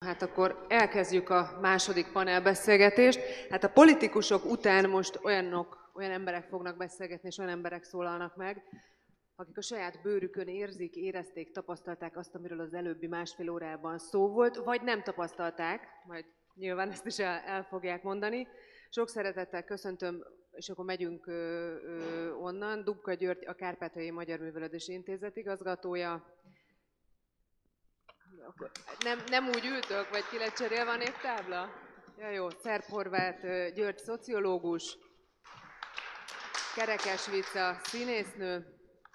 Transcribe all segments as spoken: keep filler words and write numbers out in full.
Hát akkor elkezdjük a második panelbeszélgetést. Hát a politikusok után most olyanok, olyan emberek fognak beszélgetni, és olyan emberek szólalnak meg, akik a saját bőrükön érzik, érezték, tapasztalták azt, amiről az előbbi másfél órában szó volt, vagy nem tapasztalták, majd nyilván ezt is el, el fogják mondani. Sok szeretettel köszöntöm, és akkor megyünk ö, ö, onnan. Dubka György, a Kárpátaljai Magyar Művelődési Intézet igazgatója. Akkor nem, nem úgy ültök, vagy ki lett cserélve a névtábla? Ja, jó. Szerb-Horváth György szociológus, Kerekes Vica színésznő,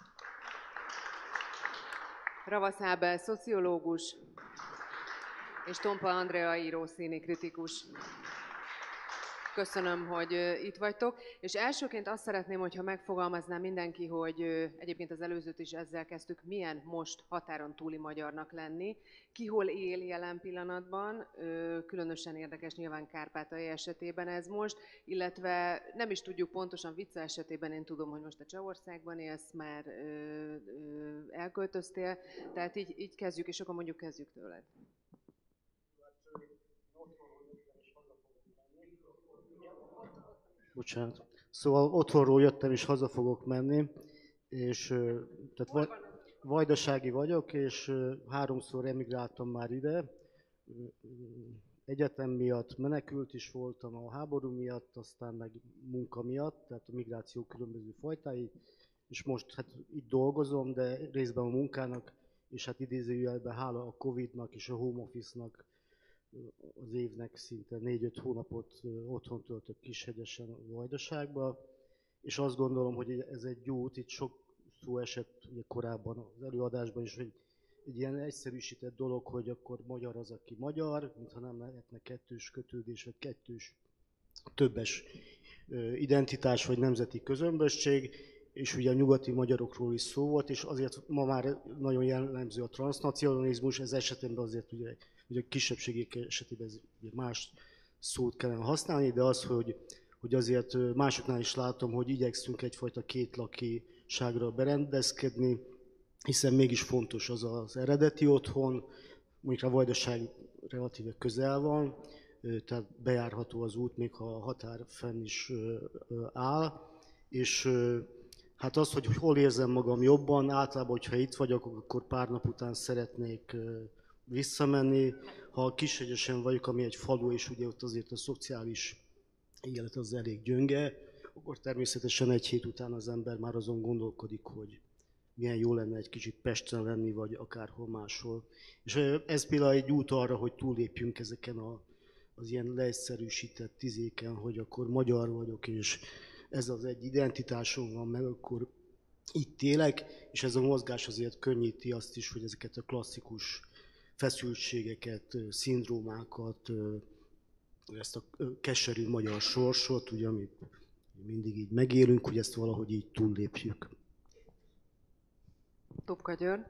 Ravasz Ábel szociológus, és Tompa Andrea író színikritikus. Köszönöm, hogy itt vagytok. És elsőként azt szeretném, hogyha megfogalmazná mindenki, hogy egyébként az előzőt is ezzel kezdtük, milyen most határon túli magyarnak lenni, ki hol él jelen pillanatban, különösen érdekes nyilván Kárpátaljai esetében ez most, illetve nem is tudjuk pontosan, Vica esetében én tudom, hogy most a Csehországban élsz, már elköltöztél, tehát így, így kezdjük, és akkor mondjuk kezdjük tőled. Bocsánat. Szóval otthonról jöttem és haza fogok menni, és tehát vajdasági vagyok, és háromszor emigráltam már ide. Egyetem miatt menekült is voltam, a háború miatt, aztán meg munka miatt, tehát a migráció különböző fajtái, és most hát itt dolgozom, de részben a munkának, és hát idézőjelben hála a Covidnak és a home office-nak az évnek szinte négy-öt hónapot otthon töltök Kishegyesen, a Vajdaságban, és azt gondolom, hogy ez egy út, itt sok szó esett ugye korábban az előadásban is, hogy egy ilyen egyszerűsített dolog, hogy akkor magyar az, aki magyar, mintha nem lehetne kettős kötődés, vagy kettős többes identitás, vagy nemzeti közömbösség, és ugye a nyugati magyarokról is szó volt, és azért ma már nagyon jellemző a transznacionalizmus, ez esetében azért ugye hogy a kisebbségek esetében ez más szót kellene használni, de az, hogy, hogy azért másoknál is látom, hogy igyekszünk egyfajta kétlakiságra berendezkedni, hiszen mégis fontos az az eredeti otthon, mondjuk a Vajdaság relatíve közel van, tehát bejárható az út, még ha a határ fenn is áll, és hát az, hogy hol érzem magam jobban, általában, hogyha itt vagyok, akkor pár nap után szeretnék visszamenni. Ha Kishegyesen vagyok, ami egy falu, és ugye ott azért a szociális élet az elég gyönge, akkor természetesen egy hét után az ember már azon gondolkodik, hogy milyen jó lenne egy kicsit Pesten lenni, vagy akárhol máshol. És ez például egy út arra, hogy túllépjünk ezeken a, az ilyen leegyszerűsített tizéken, hogy akkor magyar vagyok, és ez az egy identitásom van, meg akkor itt élek, és ez a mozgás azért könnyíti azt is, hogy ezeket a klasszikus feszültségeket, szindrómákat, ezt a keserű magyar sorsot, ugye, amit mindig így megélünk, hogy ezt valahogy így túllépjük. Dubka György.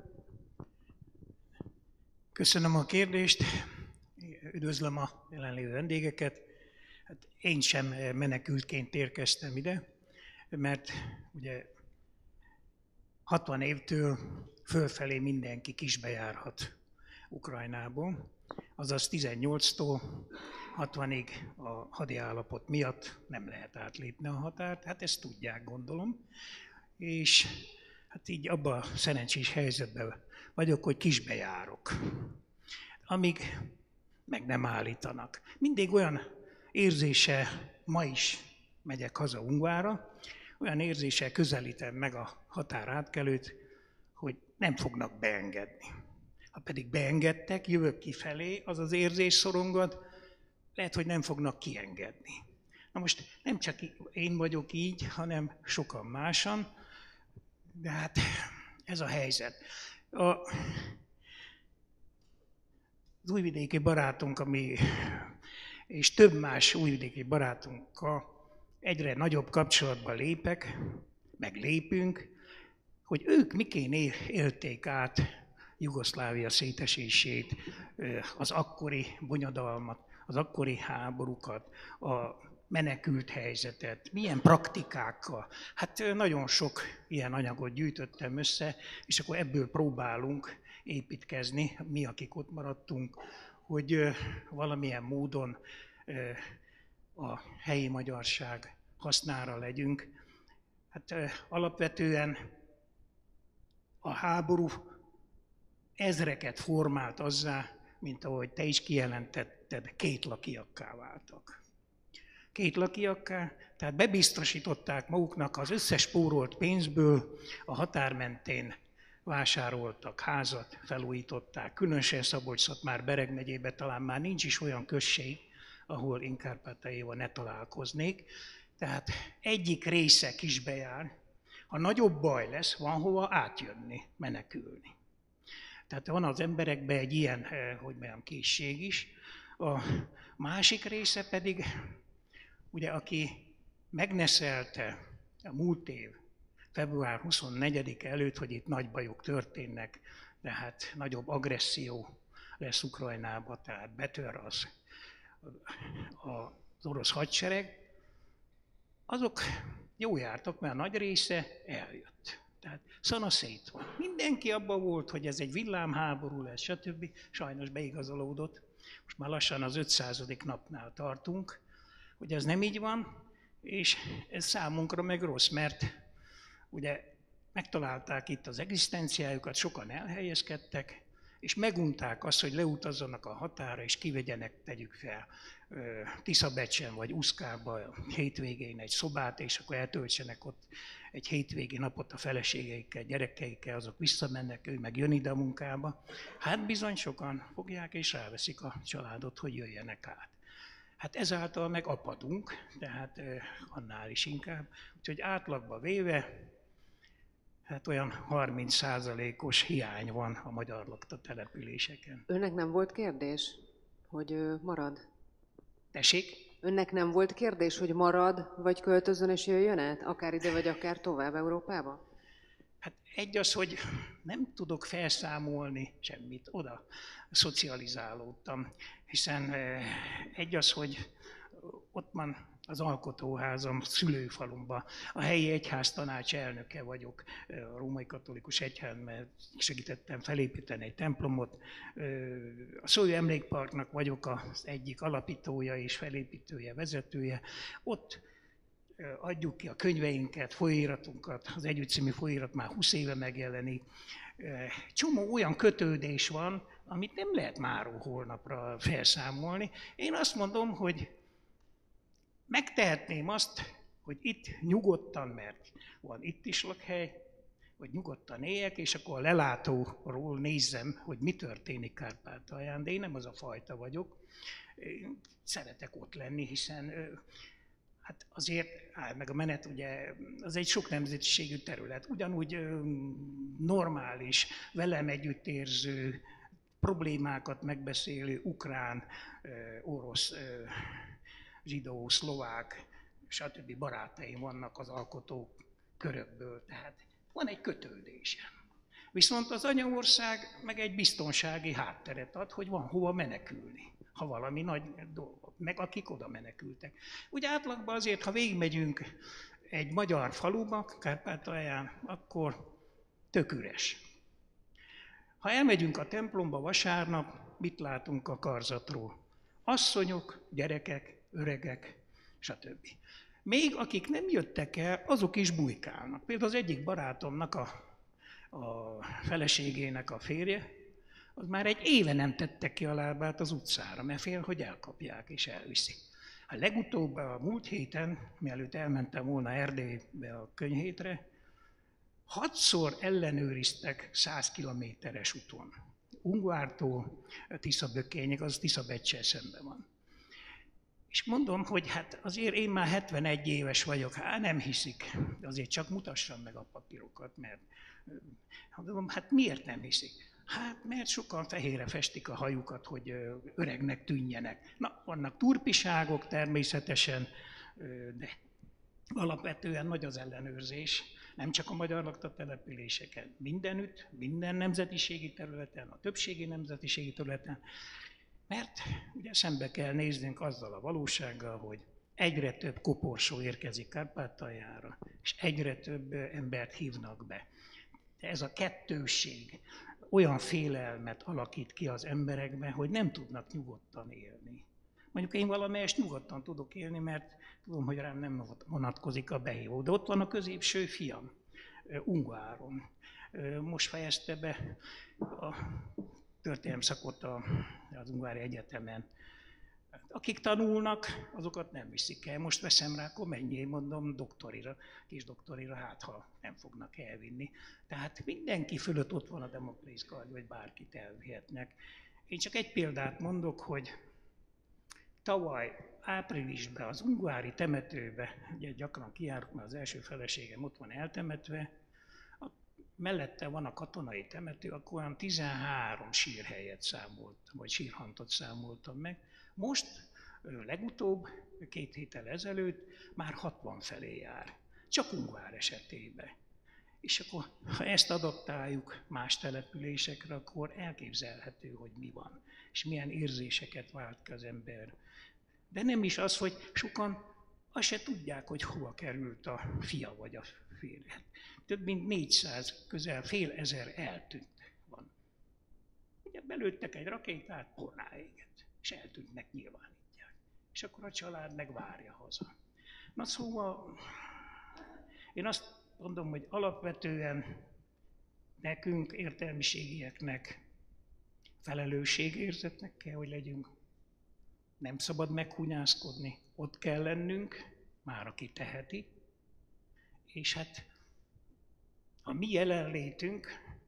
Köszönöm a kérdést, üdvözlöm a jelenlévő vendégeket. Hát én sem menekültként érkeztem ide, mert ugye hatvan évtől fölfelé mindenki kisbejárhat Ukrajnából, azaz tizennyolctól hatvanig a hadi állapot miatt nem lehet átlépni a határt, hát ezt tudják, gondolom. És hát így abban a szerencsés helyzetben vagyok, hogy kisbejárok, amíg meg nem állítanak. Mindig olyan érzése, ma is megyek haza Ungvára, olyan érzéssel közelítem meg a határátkelőt, hogy nem fognak beengedni. Ha pedig beengedtek, jövök kifelé, az az érzés szorongat, lehet, hogy nem fognak kiengedni. Na most nem csak én vagyok így, hanem sokan másan, de hát ez a helyzet. A, az újvidéki barátunk, ami, és több más újvidéki barátunkkal egyre nagyobb kapcsolatba lépek, meg lépünk, hogy ők miként élték át Jugoszlávia szétesését, az akkori bonyodalmat, az akkori háborúkat, a menekült helyzetet, milyen praktikákkal. Hát nagyon sok ilyen anyagot gyűjtöttem össze, és akkor ebből próbálunk építkezni, mi, akik ott maradtunk, hogy valamilyen módon a helyi magyarság hasznára legyünk. Hát alapvetően a háború ezreket formált azzá, mint ahogy te is kijelentetted, kétlakiakká váltak. Kétlakiakká, tehát bebiztosították maguknak az összes spórolt pénzből, a határ mentén vásároltak házat, felújították, különösen Szabolcs-Szatmár-Bereg megyében talán már nincs is olyan község, ahol én Kárpátaljaival ne találkoznék. Tehát egyik része kisbejár, ha nagyobb baj lesz, van hova átjönni, menekülni. Tehát van az emberekben egy ilyen, hogy mondjam, készség is. A másik része pedig, ugye, aki megneszelte a múlt év február huszonnegyedike előtt, hogy itt nagy bajok történnek, tehát nagyobb agresszió lesz Ukrajnába, tehát betör az, az orosz hadsereg, azok jó jártak, mert a nagy része eljött. Tehát szanaszét van. Mindenki abban volt, hogy ez egy villámháború lesz, stb. Sajnos beigazolódott. Most már lassan az ötszázadik napnál tartunk, hogy ez nem így van, és ez számunkra meg rossz, mert ugye megtalálták itt az egzisztenciájukat, sokan elhelyezkedtek, és megunták azt, hogy leutazzanak a határa, és kivegyenek, tegyük fel, Tiszabecsen vagy Uszkába hétvégén egy szobát, és akkor eltöltsenek ott egy hétvégi napot a feleségeikkel, gyerekeikkel, azok visszamennek, ő meg jön ide a munkába. Hát bizony sokan fogják, és ráveszik a családot, hogy jöjjenek át. Hát ezáltal meg apadunk, tehát annál is inkább. Úgyhogy átlagba véve, hát olyan harminc százalékos hiány van a magyar lakta településeken. Önnek nem volt kérdés, hogy marad? Tessék? Önnek nem volt kérdés, hogy marad, vagy költözön és jöjjön át, akár ide, vagy akár tovább Európába? Hát egy az, hogy nem tudok felszámolni semmit, oda szocializálódtam, hiszen egy az, hogy ott van az alkotóházam szülőfalumban, a helyi egyháztanács elnöke vagyok, a római katolikus egyház, mert segítettem felépíteni egy templomot. A Szólyó Emlékparknak vagyok az egyik alapítója és felépítője, vezetője. Ott adjuk ki a könyveinket, folyóiratunkat, az Együtt című folyóirat már húsz éve megjelenik. Csomó olyan kötődés van, amit nem lehet máról holnapra felszámolni. Én azt mondom, hogy megtehetném azt, hogy itt nyugodtan, mert van itt is lakhely, hogy nyugodtan éljek, és akkor a lelátóról nézzem, hogy mi történik Kárpátalján, de én nem az a fajta vagyok. Én szeretek ott lenni, hiszen hát azért, áll meg a menet, ugye, az egy sok nemzetiségű terület, ugyanúgy normális, velem együttérző, problémákat megbeszélő ukrán, orosz, zsidó, szlovák, stb. Barátaim vannak az alkotó körökből, tehát van egy kötődésem. Viszont az anyaország meg egy biztonsági hátteret ad, hogy van hova menekülni, ha valami nagy dolog, meg akik oda menekültek. Úgy átlagban azért, ha végigmegyünk egy magyar faluba, Kárpátalján, akkor tök üres. Ha elmegyünk a templomba vasárnap, mit látunk a karzatról? Asszonyok, gyerekek, öregek, stb. Még akik nem jöttek el, azok is bujkálnak. Például az egyik barátomnak a, a feleségének a férje, az már egy éve nem tette ki a lábát az utcára, mert fél, hogy elkapják és elviszik. A legutóbb a múlt héten, mielőtt elmentem volna Erdélybe a könyhétre, hatszor ellenőriztek száz kilométeres úton. Ungvártól Tiszabökényig, az Tiszabeccel szemben van. És mondom, hogy hát azért én már hetvenegy éves vagyok, hát nem hiszik, de azért csak mutassam meg a papírokat, mert mondom, hát miért nem hiszik? Hát mert sokan fehérre festik a hajukat, hogy öregnek tűnjenek. Na, vannak turpiságok természetesen, de alapvetően nagy az ellenőrzés, nem csak a magyar lakta településeken, mindenütt, minden nemzetiségi területen, a többségi nemzetiségi területen, mert ugye szembe kell néznünk azzal a valósággal, hogy egyre több koporsó érkezik Kárpátaljára, és egyre több embert hívnak be. De ez a kettősség, olyan félelmet alakít ki az emberekben, hogy nem tudnak nyugodtan élni. Mondjuk én valamelyest nyugodtan tudok élni, mert tudom, hogy rám nem vonatkozik a behívó. De ott van a középső fiam, Ungváron. Most fejezte be a történelem szakot az Ungvári Egyetemen. Akik tanulnak, azokat nem viszik el. Most veszem rá, akkor mennyi, mondom, doktorira, kis doktorira, hát ha nem fognak elvinni. Tehát mindenki fölött ott van a Damoklész kard, vagy bárkit elvihetnek. Én csak egy példát mondok, hogy tavaly áprilisban az ungvári temetőbe, ugye gyakran kijárok, mert az első feleségem ott van eltemetve, mellette van a katonai temető, akkor olyan tizenhárom sírhelyet számoltam, vagy sírhantot számoltam meg. Most, legutóbb, két héttel ezelőtt már hatvan felé jár, csak Ungvár esetében. És akkor, ha ezt adaptáljuk más településekre, akkor elképzelhető, hogy mi van, és milyen érzéseket vált ki az ember. De nem is az, hogy sokan azt se tudják, hogy hova került a fia vagy a férje. Több mint négyszáz, közel fél ezer eltűnt van. Ugye belőttek egy rakétát, porrá égett, és eltűntnek, nyilvánítják. És akkor a család meg várja haza. Na szóval, én azt mondom, hogy alapvetően nekünk, értelmiségieknek felelősségérzetnek kell, hogy legyünk. Nem szabad meghunyászkodni, ott kell lennünk, már aki teheti. És hát a mi jelenlétünk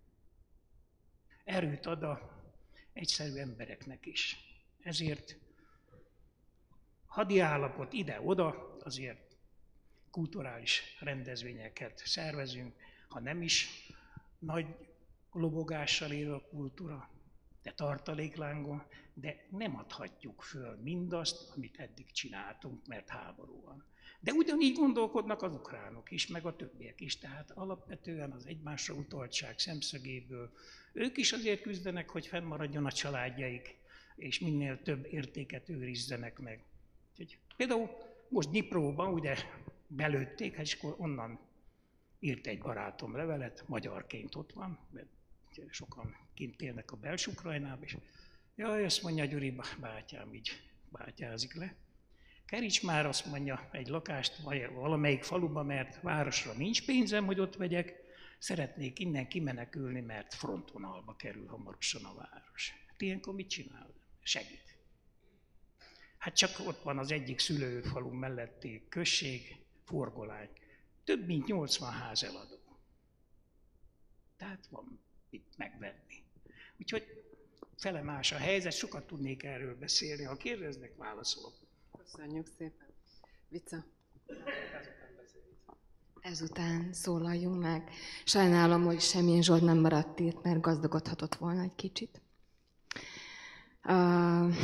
erőt ad az egyszerű embereknek is. Ezért hadi állapot ide-oda, azért kulturális rendezvényeket szervezünk, ha nem is nagy lobogással él a kultúra, de tartaléklángon, de nem adhatjuk föl mindazt, amit eddig csináltunk, mert háború van. De ugyanígy gondolkodnak az ukránok is, meg a többiek is, tehát alapvetően az egymásra utaltság szemszögéből ők is azért küzdenek, hogy fennmaradjon a családjaik, és minél több értéket őrizzenek meg. Úgyhogy például most Dnipróban ugye belőtték, és akkor onnan írt egy barátom levelet, magyarként ott van, mert sokan kint élnek a belső Ukrajnában, és jaj, azt mondja Gyuri bátyám, így bátyázik le. Keríts már, azt mondja, egy lakást valamelyik faluba, mert városra nincs pénzem, hogy ott vegyek, szeretnék innen kimenekülni, mert frontvonalba kerül hamarosan a város. Hát ilyenkor mit csinál? Segít. Hát csak ott van az egyik szülőfalu melletti község, Forgolány. Több mint nyolcvan ház eladó. Tehát van mit megvenni. Úgyhogy fele más a helyzet, sokat tudnék erről beszélni. Ha kérdeznek, válaszolok. Köszönjük szépen. Vica. Ezután szólaljunk meg. Sajnálom, hogy semmilyen Zsolt nem maradt itt, mert gazdagodhatott volna egy kicsit. Uh,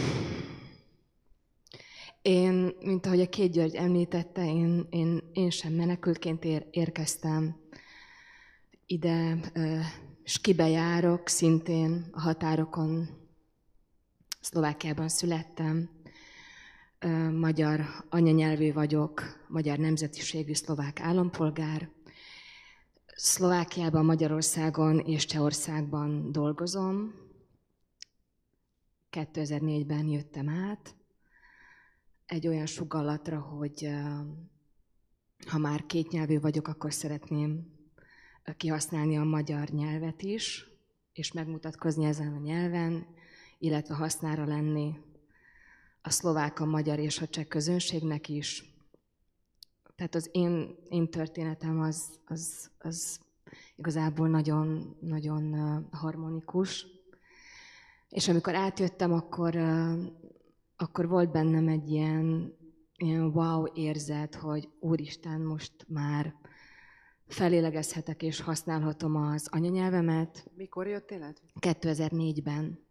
én, mint ahogy a Két György említette, én, én, én sem menekültként ér, érkeztem ide, uh, és kibejárok, szintén a határokon, Szlovákiában születtem. Uh, magyar anyanyelvű vagyok, magyar nemzetiségű szlovák állampolgár. Szlovákiában, Magyarországon és Csehországban dolgozom. kétezer-négyben jöttem át egy olyan sugallatra, hogy uh, ha már kétnyelvű vagyok, akkor szeretném kihasználni a magyar nyelvet is, és megmutatkozni ezen a nyelven, illetve hasznára lenni a szlovák, a magyar és a cseh közönségnek is. Tehát az én, én történetem az, az, az igazából nagyon, nagyon harmonikus. És amikor átjöttem, akkor, akkor volt bennem egy ilyen, ilyen wow érzet, hogy úristen, most már felélegezhetek és használhatom az anyanyelvemet. Mikor jöttél át? kétezer-négyben.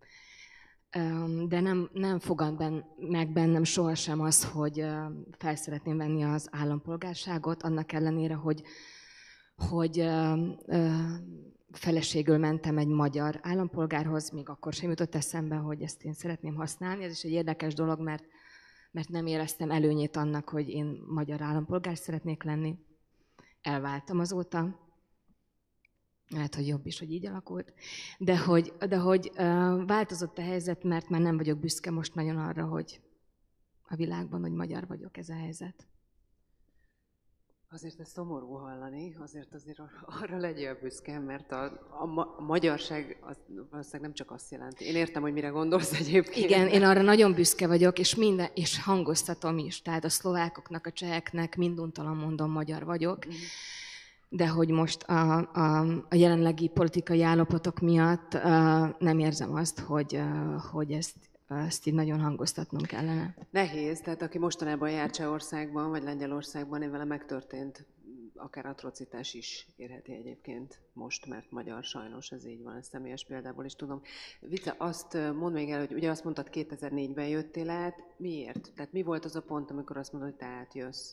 De nem, nem fogad ben, meg bennem sohasem az, hogy fel szeretném venni az állampolgárságot, annak ellenére, hogy, hogy feleségül mentem egy magyar állampolgárhoz, még akkor sem jutott eszembe, hogy ezt én szeretném használni. Ez is egy érdekes dolog, mert, mert nem éreztem előnyét annak, hogy én magyar állampolgár szeretnék lenni. Elváltam azóta, lehet, hogy jobb is, hogy így alakult, de hogy, de hogy uh, változott a helyzet, mert már nem vagyok büszke most nagyon arra, hogy a világban, hogy magyar vagyok, ez a helyzet. Azért ez szomorú hallani, azért azért arra legyél büszke, mert a, a, ma, a magyarság az valószínűleg nem csak azt jelenti. Én értem, hogy mire gondolsz egyébként. Igen, én arra nagyon büszke vagyok, és, minden, és hangoztatom is. Tehát a szlovákoknak, a cseheknek minduntalan mondom, magyar vagyok. De hogy most a, a, a jelenlegi politikai állapotok miatt uh, nem érzem azt, hogy, uh, hogy ezt, ezt így nagyon hangoztatnunk kellene. Nehéz, tehát aki mostanában jár Csehországban vagy Lengyelországban, én vele megtörtént, akár atrocitás is érheti egyébként most, mert magyar, sajnos ez így van, ezt személyes példából is tudom. Vice, azt mondd még el, hogy ugye azt mondtad, kétezer-négyben jöttél át, miért? Tehát mi volt az a pont, amikor azt mondod, hogy te átjössz?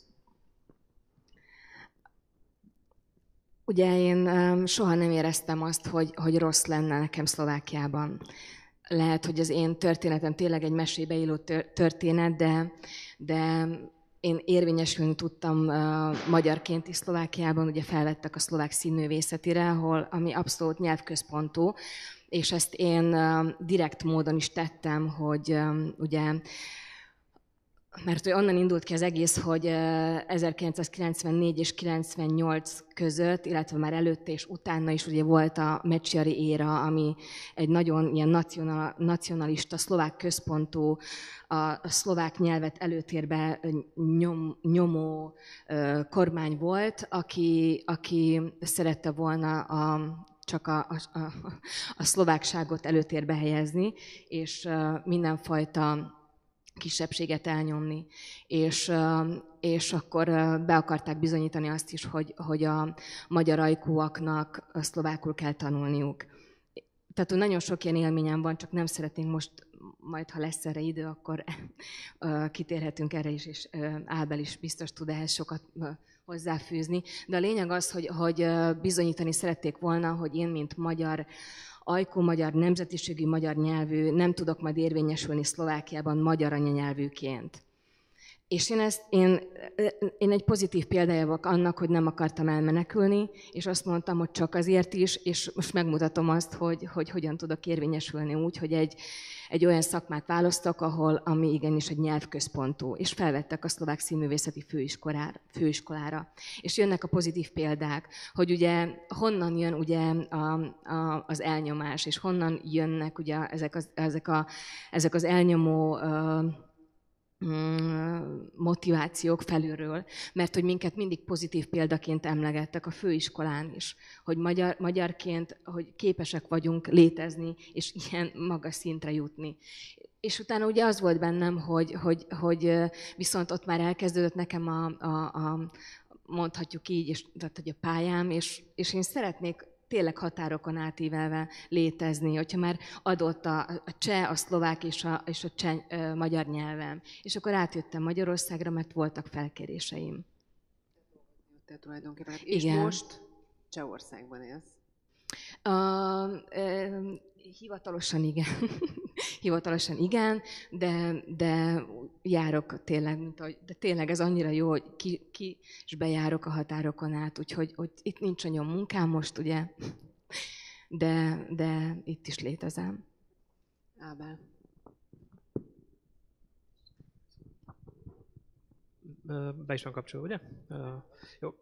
Ugye én um, soha nem éreztem azt, hogy, hogy rossz lenne nekem Szlovákiában. Lehet, hogy az én történetem tényleg egy mesébe illó történet, de, de én érvényesülni tudtam uh, magyarként is Szlovákiában, ugye felvettek a szlovák színművészetire, ahol, ami abszolút nyelvközpontú, és ezt én uh, direkt módon is tettem, hogy um, ugye mert onnan indult ki az egész, hogy ezerkilencszázkilencvennégy és kilencvennyolc között, illetve már előtte és utána is ugye volt a Mečiari éra, ami egy nagyon ilyen nacional, nacionalista, szlovák központú, a, a szlovák nyelvet előtérbe nyom, nyomó kormány volt, aki, aki szerette volna a csak a, a, a, a szlovákságot előtérbe helyezni, és mindenfajta kisebbséget elnyomni, és, és akkor be akarták bizonyítani azt is, hogy, hogy a magyar ajkúaknak szlovákul kell tanulniuk. Tehát nagyon sok ilyen élményem van, csak nem szeretnénk most, majd ha lesz erre idő, akkor kitérhetünk erre is, és Ábel is biztos tud ehhez sokat hozzáfűzni. De a lényeg az, hogy, hogy bizonyítani szerették volna, hogy én, mint magyar ajkú, magyar nemzetiségű, magyar nyelvű, nem tudok majd érvényesülni Szlovákiában magyar anyanyelvűként. És én, ezt, én, én egy pozitív példája vagyok annak, hogy nem akartam elmenekülni, és azt mondtam, hogy csak azért is, és most megmutatom azt, hogy, hogy hogyan tudok érvényesülni úgy, hogy egy, egy olyan szakmát választok, ahol, ami igenis egy nyelvközpontú, és felvettek a szlovák színművészeti főiskolára, főiskolára. És jönnek a pozitív példák, hogy ugye honnan jön ugye a, a, az elnyomás, és honnan jönnek ugye ezek az, ezek a, ezek az elnyomó motivációk felülről, mert hogy minket mindig pozitív példaként emlegettek a főiskolán is, hogy magyar, magyarként, hogy képesek vagyunk létezni, és ilyen magas szintre jutni. És utána ugye az volt bennem, hogy, hogy, hogy viszont ott már elkezdődött nekem a, a, a mondhatjuk így, és, tehát, hogy a pályám, és, és én szeretnék tényleg határokon átívelve létezni, hogyha már adott a, a cseh, a szlovák és a, és a cseh, a magyar nyelvem. És akkor átjöttem Magyarországra, mert voltak felkéréseim. Te tulajdonképpen. És igen. most Csehországban élsz? Uh, uh, hivatalosan igen. hivatalosan igen, de, de járok tényleg, mint ahogy, de tényleg ez annyira jó, hogy ki, ki és bejárok a határokon át, úgyhogy hogy itt nincs olyan munkám most, ugye, de, de itt is létezem. Ábel. Be is van kapcsolva, ugye? Uh, jó.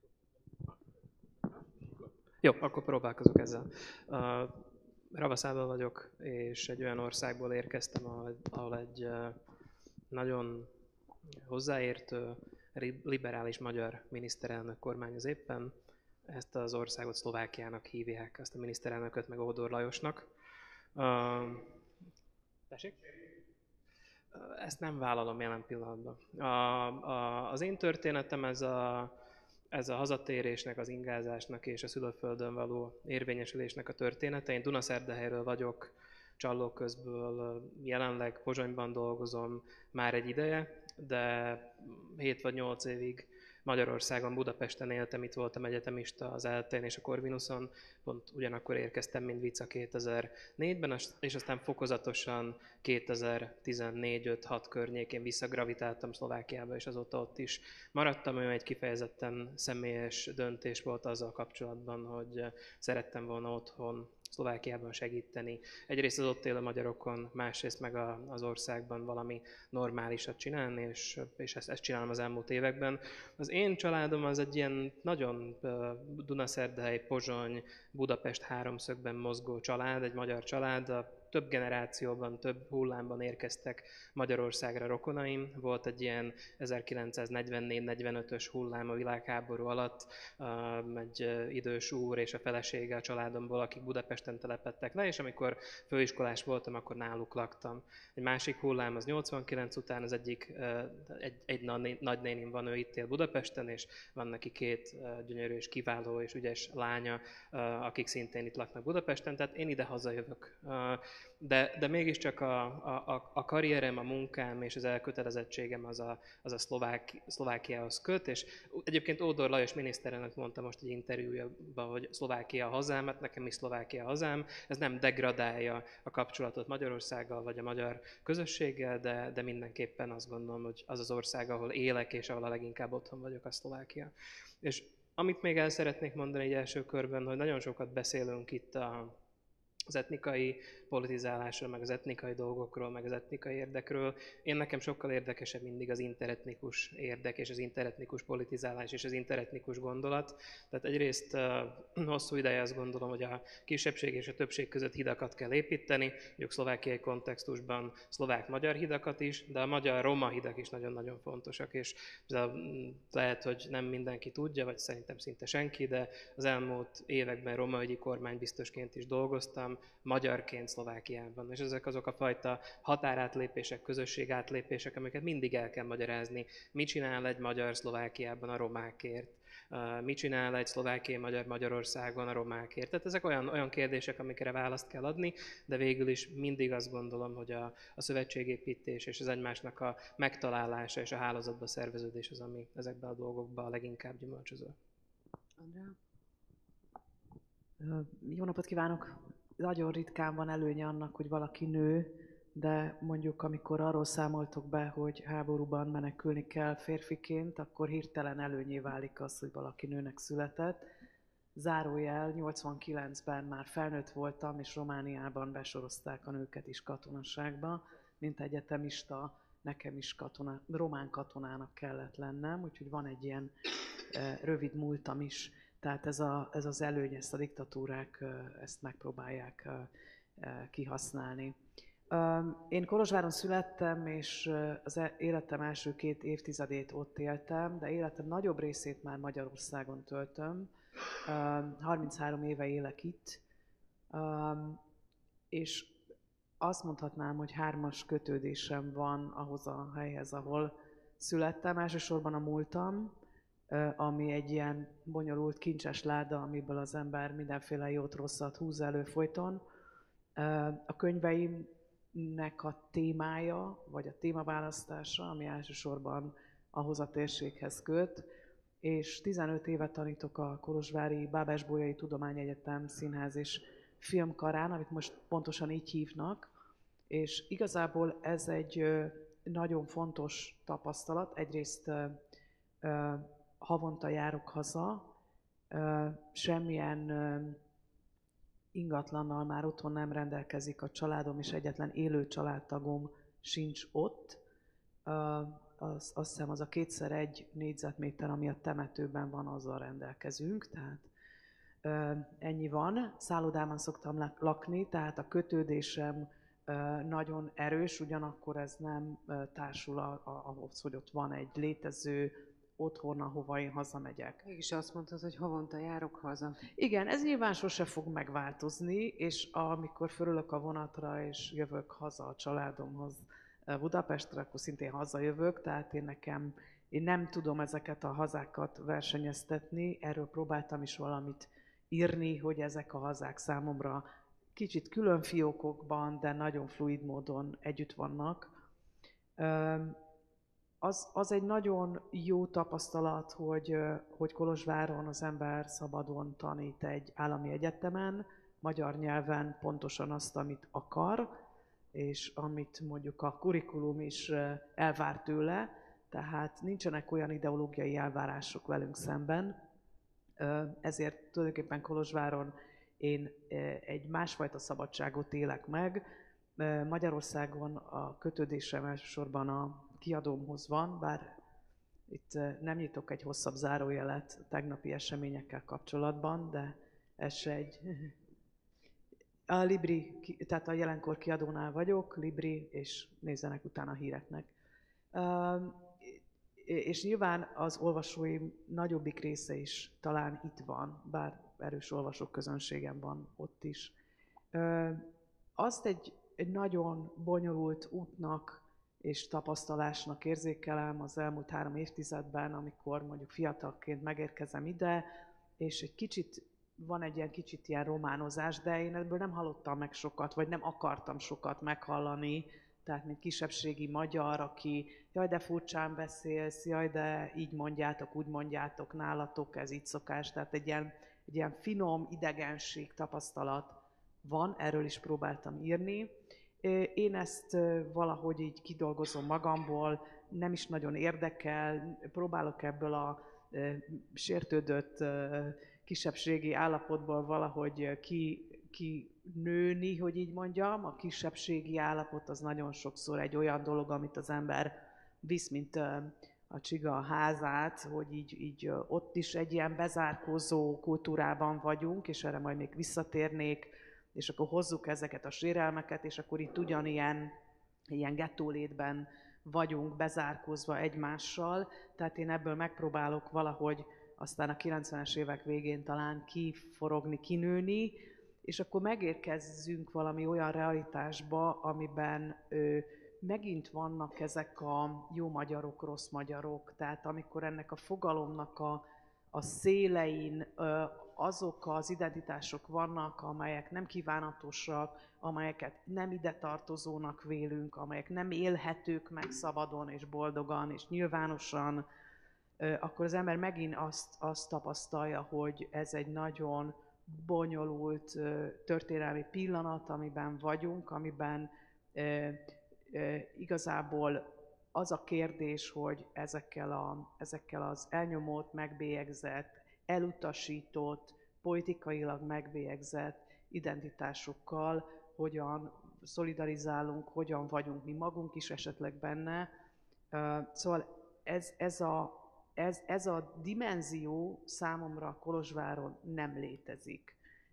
Jó, akkor próbálkozok ezzel. Uh, Ravasz Ábel vagyok, és egy olyan országból érkeztem, ahol, ahol egy uh, nagyon hozzáértő, liberális magyar miniszterelnök kormányoz éppen. Ezt az országot Szlovákiának hívják, ezt a miniszterelnököt meg Ódor Lajosnak. Uh, tessék? Ezt nem vállalom jelen pillanatban. A, a, az én történetem ez a, ez a hazatérésnek, az ingázásnak és a szülőföldön való érvényesülésnek a története. Én Dunaszerdahelyről vagyok, Csallóközből, jelenleg Pozsonyban dolgozom már egy ideje, de hét vagy nyolc évig Magyarországon, Budapesten éltem, itt voltam egyetemista az eltén és a Corvinuson, pont ugyanakkor érkeztem, mint vica kétezer-négyben, és aztán fokozatosan kétezer-tizennégy öt hat környékén visszagravitáltam Szlovákiába, és azóta ott is maradtam. Olyan egy kifejezetten személyes döntés volt azzal kapcsolatban, hogy szerettem volna otthon Szlovákiában segíteni. Egyrészt az ott élő magyarokon, másrészt meg a, az országban valami normálisat csinálni, és, és ezt, ezt csinálom az elmúlt években. Az én családom az egy ilyen nagyon uh, Dunaszerdahely, Pozsony, Budapest háromszögben mozgó család, egy magyar család. A több generációban, több hullámban érkeztek Magyarországra rokonaim. Volt egy ilyen ezerkilencszáznegyvennégy negyvenötös hullám a világháború alatt, egy idős úr és a felesége a családomból, akik Budapesten telepedtek le, és amikor főiskolás voltam, akkor náluk laktam. Egy másik hullám az nyolcvankilenc után, az egyik, egy, egy nagynénim van, ő itt él Budapesten, és van neki két gyönyörű és kiváló és ügyes lánya, akik szintén itt laknak Budapesten, tehát én ide hazajövök. De, de mégiscsak a, a, a karrierem, a munkám és az elkötelezettségem az a, az a Szlovák, Szlovákiához köt, és egyébként Ódor Lajos miniszterelnök mondta most egy interjújában, hogy Szlovákia a hazám, hát nekem is Szlovákia a hazám, ez nem degradálja a kapcsolatot Magyarországgal vagy a magyar közösséggel, de, de mindenképpen azt gondolom, hogy az az ország, ahol élek és ahol a leginkább otthon vagyok, a Szlovákia. És amit még el szeretnék mondani egy első körben, hogy nagyon sokat beszélünk itt a az etnikai politizálásról, meg az etnikai dolgokról, meg az etnikai érdekről. Én nekem sokkal érdekesebb mindig az interetnikus érdek, és az interetnikus politizálás, és az interetnikus gondolat. Tehát egyrészt uh, hosszú ideje azt gondolom, hogy a kisebbség és a többség között hidakat kell építeni, mondjuk szlovákiai kontextusban szlovák-magyar hidakat is, de a magyar-roma hidak is nagyon-nagyon fontosak, és lehet, hogy nem mindenki tudja, vagy szerintem szinte senki, de az elmúlt években romaügyi kormánybiztosként is dolgoztam, magyarként Szlovákiában. És ezek azok a fajta határátlépések, közösségátlépések, amiket mindig el kell magyarázni. Mit csinál egy magyar Szlovákiában a romákért? Mit csinál egy szlovákiai magyar Magyarországon a romákért? Tehát ezek olyan, olyan kérdések, amikre választ kell adni, de végül is mindig azt gondolom, hogy a, a szövetségépítés és az egymásnak a megtalálása és a hálózatba szerveződés az, ami ezekben a dolgokban a leginkább gyümölcsöző. Andrea? Jó napot kívánok! Nagyon ritkán van előnye annak, hogy valaki nő, de mondjuk amikor arról számoltok be, hogy háborúban menekülni kell férfiként, akkor hirtelen előnyé válik az, hogy valaki nőnek született. Zárójel, nyolcvankilencben már felnőtt voltam, és Romániában besorozták a nőket is katonaságba. Mint egyetemista, nekem is katona, román katonának kellett lennem, úgyhogy van egy ilyen eh, rövid múltam is. Tehát ez, a, ez az előny, ezt a diktatúrák ezt megpróbálják kihasználni. Én Kolozsváron születtem, és az életem első két évtizedét ott éltem, de életem nagyobb részét már Magyarországon töltöm. harminchárom éve élek itt, és azt mondhatnám, hogy hármas kötődésem van ahhoz a helyhez, ahol születtem. Elsősorban a múltam, ami egy ilyen bonyolult, kincses láda, amiből az ember mindenféle jót-rosszat húz elő folyton. A könyveimnek a témája, vagy a témaválasztása, ami elsősorban ahhoz a térséghez köt, és tizenöt éve tanítok a kolozsvári Bábes-Bolyai Tudományegyetem Színház és Filmkarán, amit most pontosan így hívnak, és igazából ez egy nagyon fontos tapasztalat. Egyrészt havonta járok haza, semmilyen ingatlannal már otthon nem rendelkezik a családom, és egyetlen élő családtagom sincs ott. Az, azt hiszem az a kétszer egy négyzetméter, ami a temetőben van, azzal rendelkezünk, tehát ennyi van. Szállodában szoktam lakni, tehát a kötődésem nagyon erős, ugyanakkor ez nem társul ahhoz, hogy ott van egy létező otthon, ahova én hazamegyek. Mégis azt mondtad, hogy havonta járok haza. Igen, ez nyilván sose fog megváltozni, és amikor fölülök a vonatra, és jövök haza a családomhoz Budapestre, akkor szintén hazajövök, tehát én nekem, én nem tudom ezeket a hazákat versenyeztetni, erről próbáltam is valamit írni, hogy ezek a hazák számomra kicsit külön fiókokban, de nagyon fluid módon együtt vannak. az, az egy nagyon jó tapasztalat, hogy, hogy Kolozsváron az ember szabadon tanít egy állami egyetemen, magyar nyelven pontosan azt, amit akar, és amit mondjuk a kurikulum is elvár tőle, tehát nincsenek olyan ideológiai elvárások velünk szemben, ezért tulajdonképpen Kolozsváron én egy másfajta szabadságot élek meg. Magyarországon a kötődésem elsősorban a kiadómhoz van, bár itt nem nyitok egy hosszabb zárójelet tegnapi eseményekkel kapcsolatban, de ez se egy... A Libri, tehát a jelenkor kiadónál vagyok, Libri, és nézzenek utána a híreknek. És nyilván az olvasóim nagyobbik része is talán itt van, bár erős olvasók közönségem van ott is. Azt egy, egy nagyon bonyolult útnak és tapasztalásnak érzékelem az elmúlt három évtizedben, amikor mondjuk fiatalként megérkezem ide, és egy kicsit, van egy ilyen kicsit ilyen románozás, de én ebből nem hallottam meg sokat, vagy nem akartam sokat meghallani, tehát mint kisebbségi magyar, aki jaj, de furcsán beszélsz, jaj, de így mondjátok, úgy mondjátok, nálatok, ez így szokás, tehát egy ilyen, egy ilyen finom idegenség tapasztalat van, erről is próbáltam írni. Én ezt valahogy így kidolgozom magamból, nem is nagyon érdekel, próbálok ebből a sértődött kisebbségi állapotból valahogy ki, ki nőni, hogy így mondjam. A kisebbségi állapot az nagyon sokszor egy olyan dolog, amit az ember visz, mint a csiga a házát, hogy így, így ott is egy ilyen bezárkózó kultúrában vagyunk, és erre majd még visszatérnék, és akkor hozzuk ezeket a sérelmeket, és akkor itt ugyanilyen ilyen gettólétben vagyunk bezárkózva egymással. Tehát én ebből megpróbálok valahogy aztán a kilencvenes évek végén talán kiforogni, kinőni, és akkor megérkezzünk valami olyan realitásba, amiben ö, megint vannak ezek a jó magyarok, rossz magyarok, tehát amikor ennek a fogalomnak a, a szélein ö, azok az identitások vannak, amelyek nem kívánatosak, amelyeket nem ide tartozónak vélünk, amelyek nem élhetők meg szabadon és boldogan és nyilvánosan, akkor az ember megint azt, azt tapasztalja, hogy ez egy nagyon bonyolult történelmi pillanat, amiben vagyunk, amiben e, e, igazából az a kérdés, hogy ezekkel, a, ezekkel az elnyomott, megbélyegzett, elutasított, politikailag megbélyegzett identitásokkal hogyan szolidarizálunk, hogyan vagyunk mi magunk is esetleg benne. Szóval ez, ez, a, ez, ez a dimenzió számomra Kolozsváron nem létezik.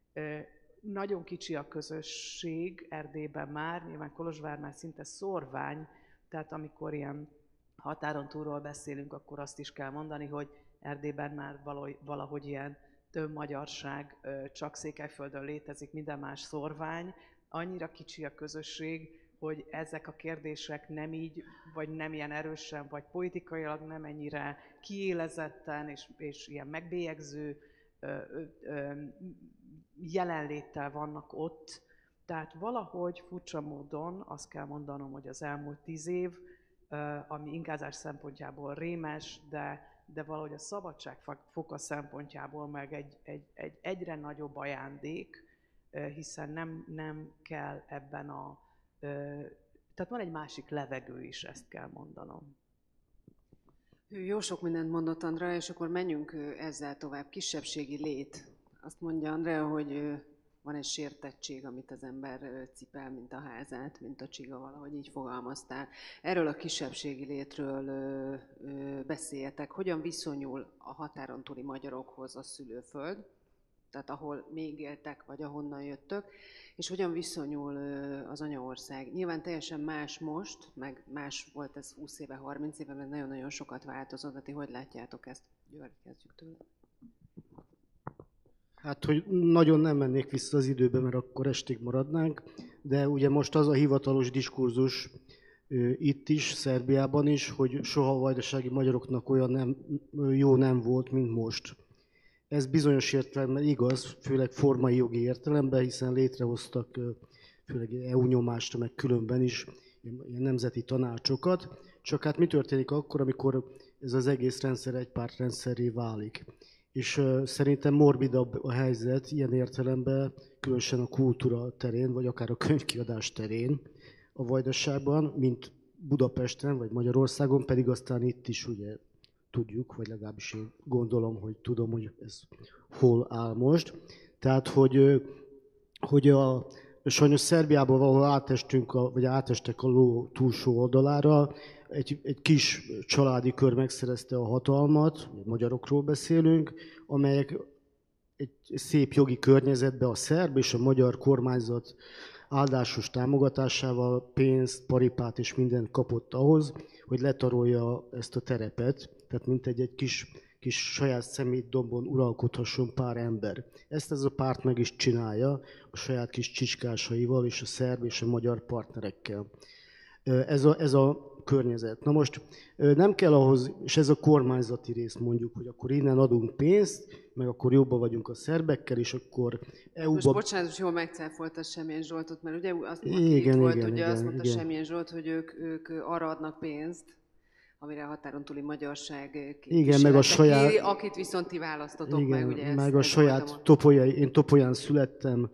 Nagyon kicsi a közösség Erdélyben már, nyilván Kolozsvár már szinte szórvány, tehát amikor ilyen határon túlról beszélünk, akkor azt is kell mondani, hogy Erdélyben már valahogy, valahogy ilyen több magyarság csak Székelyföldön létezik, minden más szórvány. Annyira kicsi a közösség, hogy ezek a kérdések nem így, vagy nem ilyen erősen, vagy politikailag nem ennyire kiélezetten és, és ilyen megbélyegző ö, ö, jelenléttel vannak ott. Tehát valahogy furcsa módon azt kell mondanom, hogy az elmúlt tíz év, ö, ami ingázás szempontjából rémes, de de valahogy a szabadság foka szempontjából meg egy, egy, egy egyre nagyobb ajándék, hiszen nem, nem kell ebben a... Tehát van egy másik levegő is, ezt kell mondanom. Jó sok mindent mondott Andrea, és akkor menjünk ezzel tovább. Kisebbségi lét. Azt mondja Andrea, hogy van egy sértettség, amit az ember cipel, mint a házát, mint a csiga, valahogy így fogalmaztál. Erről a kisebbségi létről ö, ö, beszéljetek. Hogyan viszonyul a határon túli magyarokhoz a szülőföld, tehát ahol még éltek, vagy ahonnan jöttök, és hogyan viszonyul ö, az anyaország. Nyilván teljesen más most, meg más volt ez húsz éve, harminc éve, mert nagyon-nagyon sokat változott. De ti hogy látjátok ezt? György, kezdjük tőle. Hát, hogy nagyon nem mennék vissza az időbe, mert akkor estig maradnánk, de ugye most az a hivatalos diskurzus itt is, Szerbiában is, hogy soha a vajdasági magyaroknak olyan nem, jó nem volt, mint most. Ez bizonyos értelemben igaz, főleg formai jogi értelemben, hiszen létrehoztak főleg é u nyomást, meg különben is ilyen nemzeti tanácsokat, Csak hát mi történik akkor, amikor ez az egész rendszer egy pártrendszerré válik? És uh, szerintem morbidabb a helyzet ilyen értelemben, különösen a kultúra terén, vagy akár a könyvkiadás terén a Vajdaságban, mint Budapesten, vagy Magyarországon, pedig aztán itt is ugye tudjuk, vagy legalábbis én gondolom, hogy tudom, hogy ez hol áll most. Tehát, hogy, hogy a, sajnos Szerbiában valahol átestünk, a, vagy átestek a ló túlsó oldalára, egy, egy kis családi kör megszerezte a hatalmat, magyarokról beszélünk, amelyek egy szép jogi környezetben a szerb és a magyar kormányzat áldásos támogatásával pénzt, paripát és mindent kapott ahhoz, hogy letarolja ezt a terepet, tehát mint egy, egy kis, kis saját szemétdombon uralkodhasson pár ember. Ezt ez a párt meg is csinálja a saját kis csicskásaival és a szerb és a magyar partnerekkel. Ez a, ez a környezet. Na most nem kell ahhoz, és ez a kormányzati rész mondjuk, hogy akkor innen adunk pénzt, meg akkor jobban vagyunk a szerbekkel, és akkor é u-ba... Most bocsánat, hogy jól megcáfolta Semjén Zsoltot, mert ugye azt, aki igen, itt volt, igen, ugye igen, azt mondta igen. Semjén Zsolt, hogy ők, ők arra adnak pénzt, amire a határon túli magyarság igen, meg a saját... kéri, akit viszont ti választotok igen, meg. Ugye meg ezt, a ezt saját topolyai, én Topolyán születtem,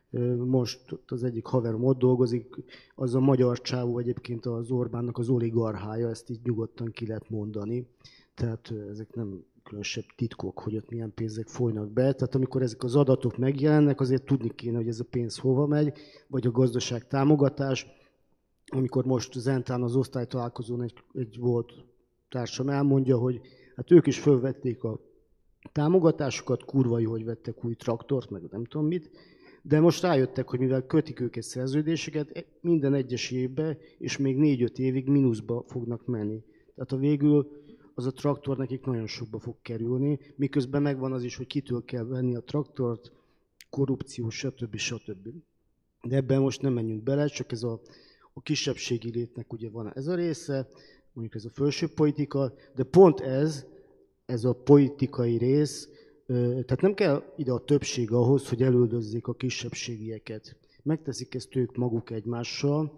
most az egyik haverom ott dolgozik, az a magyar csávó egyébként az Orbánnak az oligarchája, ezt így nyugodtan ki lehet mondani. Tehát ezek nem különösebb titkok, hogy ott milyen pénzek folynak be. Tehát amikor ezek az adatok megjelennek, azért tudni kéne, hogy ez a pénz hova megy, vagy a gazdaság támogatás. Amikor most Zentán az osztálytalálkozón egy, egy volt társam elmondja, hogy hát ők is fölvették a támogatásokat, kurva jó, hogy vettek új traktort, meg nem tudom mit, de most rájöttek, hogy mivel kötik őket szerződéseket, minden egyes évben, és még négy-öt évig mínuszba fognak menni. Tehát a végül az a traktor nekik nagyon sokba fog kerülni, miközben megvan az is, hogy kitől kell venni a traktort, korrupció, stb. stb. De ebben most nem menjünk bele, csak ez a, a kisebbségi létnek ugye van ez a része, mondjuk ez a felső politika, de pont ez, ez a politikai rész, tehát nem kell ide a többség ahhoz, hogy elüldözzék a kisebbségieket. Megteszik ezt ők maguk egymással,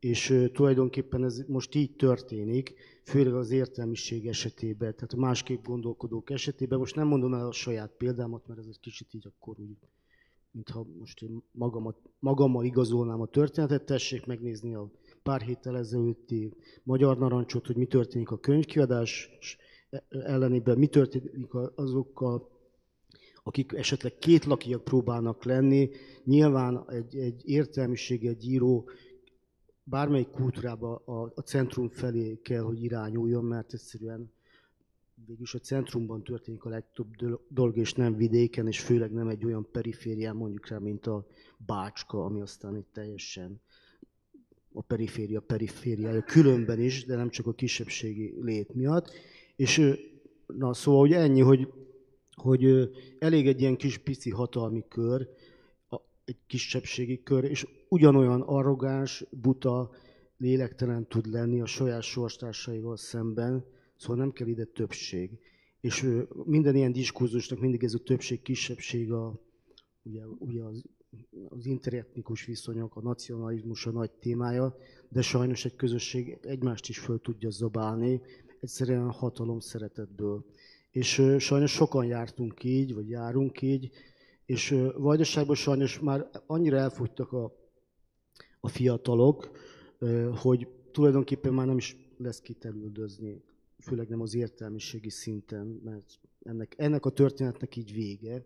és tulajdonképpen ez most így történik, főleg az értelmiség esetében, tehát a másképp gondolkodók esetében. Most nem mondom el a saját példámat, mert ez egy kicsit így akkor úgy, mintha most én magamat, magammal igazolnám a történetet, tessék megnézni a pár héttel ezelőtti Magyar Narancsot, hogy mi történik a könyvkiadás ellenében, mi történik azokkal, akik esetleg kétlakiak próbálnak lenni. Nyilván egy, egy értelmiség, egy író bármelyik kultúrában a, a centrum felé kell, hogy irányuljon, mert egyszerűen végülis a centrumban történik a legtöbb dolog, és nem vidéken, és főleg nem egy olyan periférián, mondjuk rá, mint a Bácska, ami aztán egy teljesen a periféria perifériája különben is, de nem csak a kisebbségi lét miatt. És na, szóval hogy ennyi, hogy, hogy elég egy ilyen kis pici hatalmi kör, egy kisebbségi kör, és ugyanolyan arrogáns, buta, lélektelen tud lenni a saját sorstársaival szemben, szóval nem kell ide többség. És minden ilyen diskurzusnak mindig ez a többség-kisebbség, a, ugye, ugye az, az interetnikus viszonyok, a nacionalizmus a nagy témája, de sajnos egy közösség egymást is föl tudja zabálni, egyszerűen hatalom szeretetből. És sajnos sokan jártunk így, vagy járunk így, és Vajdaságban sajnos már annyira elfogytak a, a fiatalok, hogy tulajdonképpen már nem is lesz kit elüldözni, főleg nem az értelmiségi szinten, mert ennek, ennek a történetnek így vége.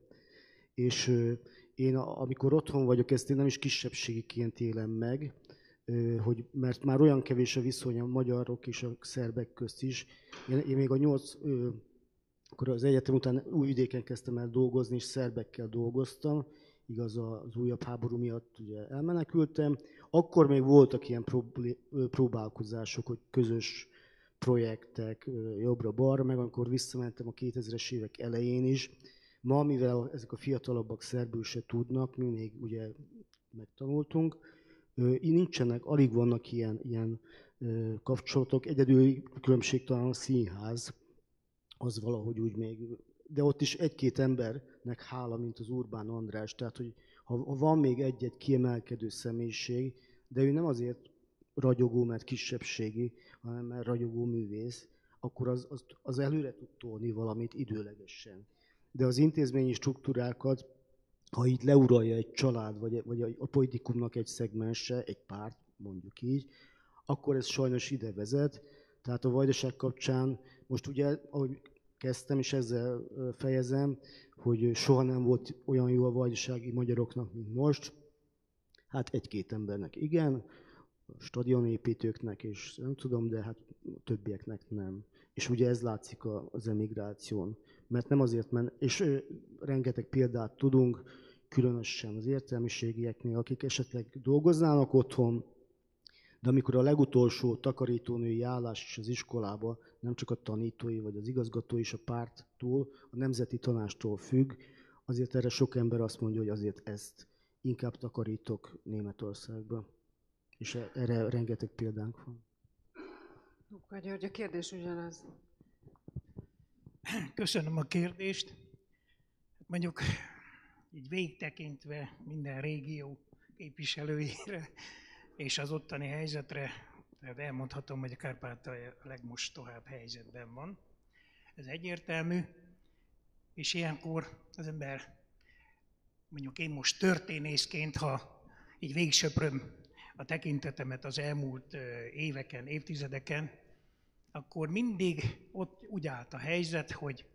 És én amikor otthon vagyok, ezt én nem is kisebbségiként élem meg, hogy, mert már olyan kevés a viszony a magyarok és a szerbek közt is. Én, én még a nyolc... Akkor az egyetem után új vidéken kezdtem el dolgozni, és szerbekkel dolgoztam. Igaz, az újabb háború miatt ugye elmenekültem. Akkor még voltak ilyen próbálkozások, hogy közös projektek jobbra-balra, meg amikor visszamentem a kétezres évek elején is. Ma, mivel ezek a fiatalabbak szerbül se tudnak, mi még ugye megtanultunk, nincsenek, alig vannak ilyen, ilyen kapcsolatok. Egyedül különbség talán a színház, az valahogy úgy még, de ott is egy-két embernek hála, mint az Urbán András, tehát hogy ha van még egy-egy kiemelkedő személyiség, de ő nem azért ragyogó, mert kisebbségi, hanem mert ragyogó művész, akkor az, az, az előre tud tolni valamit időlegesen. De az intézményi struktúrákat, ha így leuralja egy család, vagy, vagy a politikumnak egy szegmense, egy párt, mondjuk így, akkor ez sajnos ide vezet. Tehát a Vajdaság kapcsán most ugye, ahogy kezdtem, és ezzel fejezem, hogy soha nem volt olyan jó a vajdasági magyaroknak, mint most. Hát egy-két embernek igen, stadionépítőknek, és nem tudom, de hát többieknek nem. És ugye ez látszik az emigráción. Mert nem azért, mert, és rengeteg példát tudunk, különösen az értelmiségieknél, akik esetleg dolgoznának otthon, de amikor a legutolsó takarítónői állás is az iskolába, nem csak a tanítói vagy az igazgató is a párttól, a nemzeti tanástól függ, azért erre sok ember azt mondja, hogy azért ezt inkább takarítok Németországba. És erre rengeteg példánk van. Luka György, a kérdés ugyanaz. Köszönöm a kérdést. Mondjuk így végtekintve minden régió képviselőjére és az ottani helyzetre, tehát elmondhatom, hogy a Kárpátalja a legmostohább helyzetben van. Ez egyértelmű, és ilyenkor az ember, mondjuk én most történészként, ha így végsöpröm a tekintetemet az elmúlt éveken, évtizedeken, akkor mindig ott úgy állt a helyzet, hogy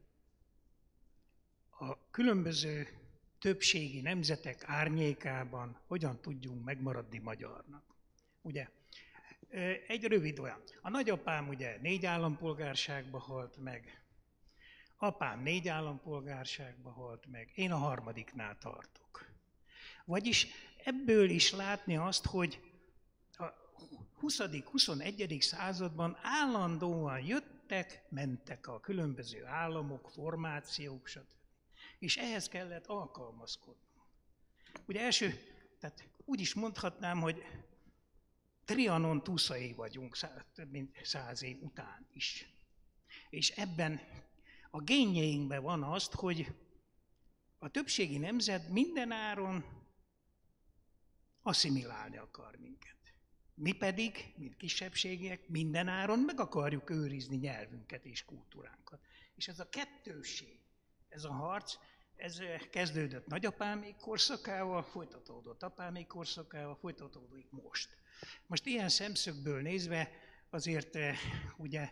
a különböző többségi nemzetek árnyékában hogyan tudjunk megmaradni magyarnak. Ugye, egy rövid olyan. A nagyapám ugye négy állampolgárságba halt meg, apám négy állampolgárságba halt meg, én a harmadiknál tartok. Vagyis ebből is látni azt, hogy a huszadik-huszonegyedik században állandóan jöttek, mentek a különböző államok, formációk, stb. És ehhez kellett alkalmazkodni. Ugye első, tehát úgy is mondhatnám, hogy Trianon túszai vagyunk több mint száz év után is. És ebben a génjeinkben van azt, hogy a többségi nemzet mindenáron asszimilálni akar minket. Mi pedig, mint kisebbségiek, mindenáron meg akarjuk őrizni nyelvünket és kultúránkat. És ez a kettősség, ez a harc, ez kezdődött nagyapámék korszakával, folytatódott apámék korszakával, folytatódik most. Most ilyen szemszögből nézve azért ugye,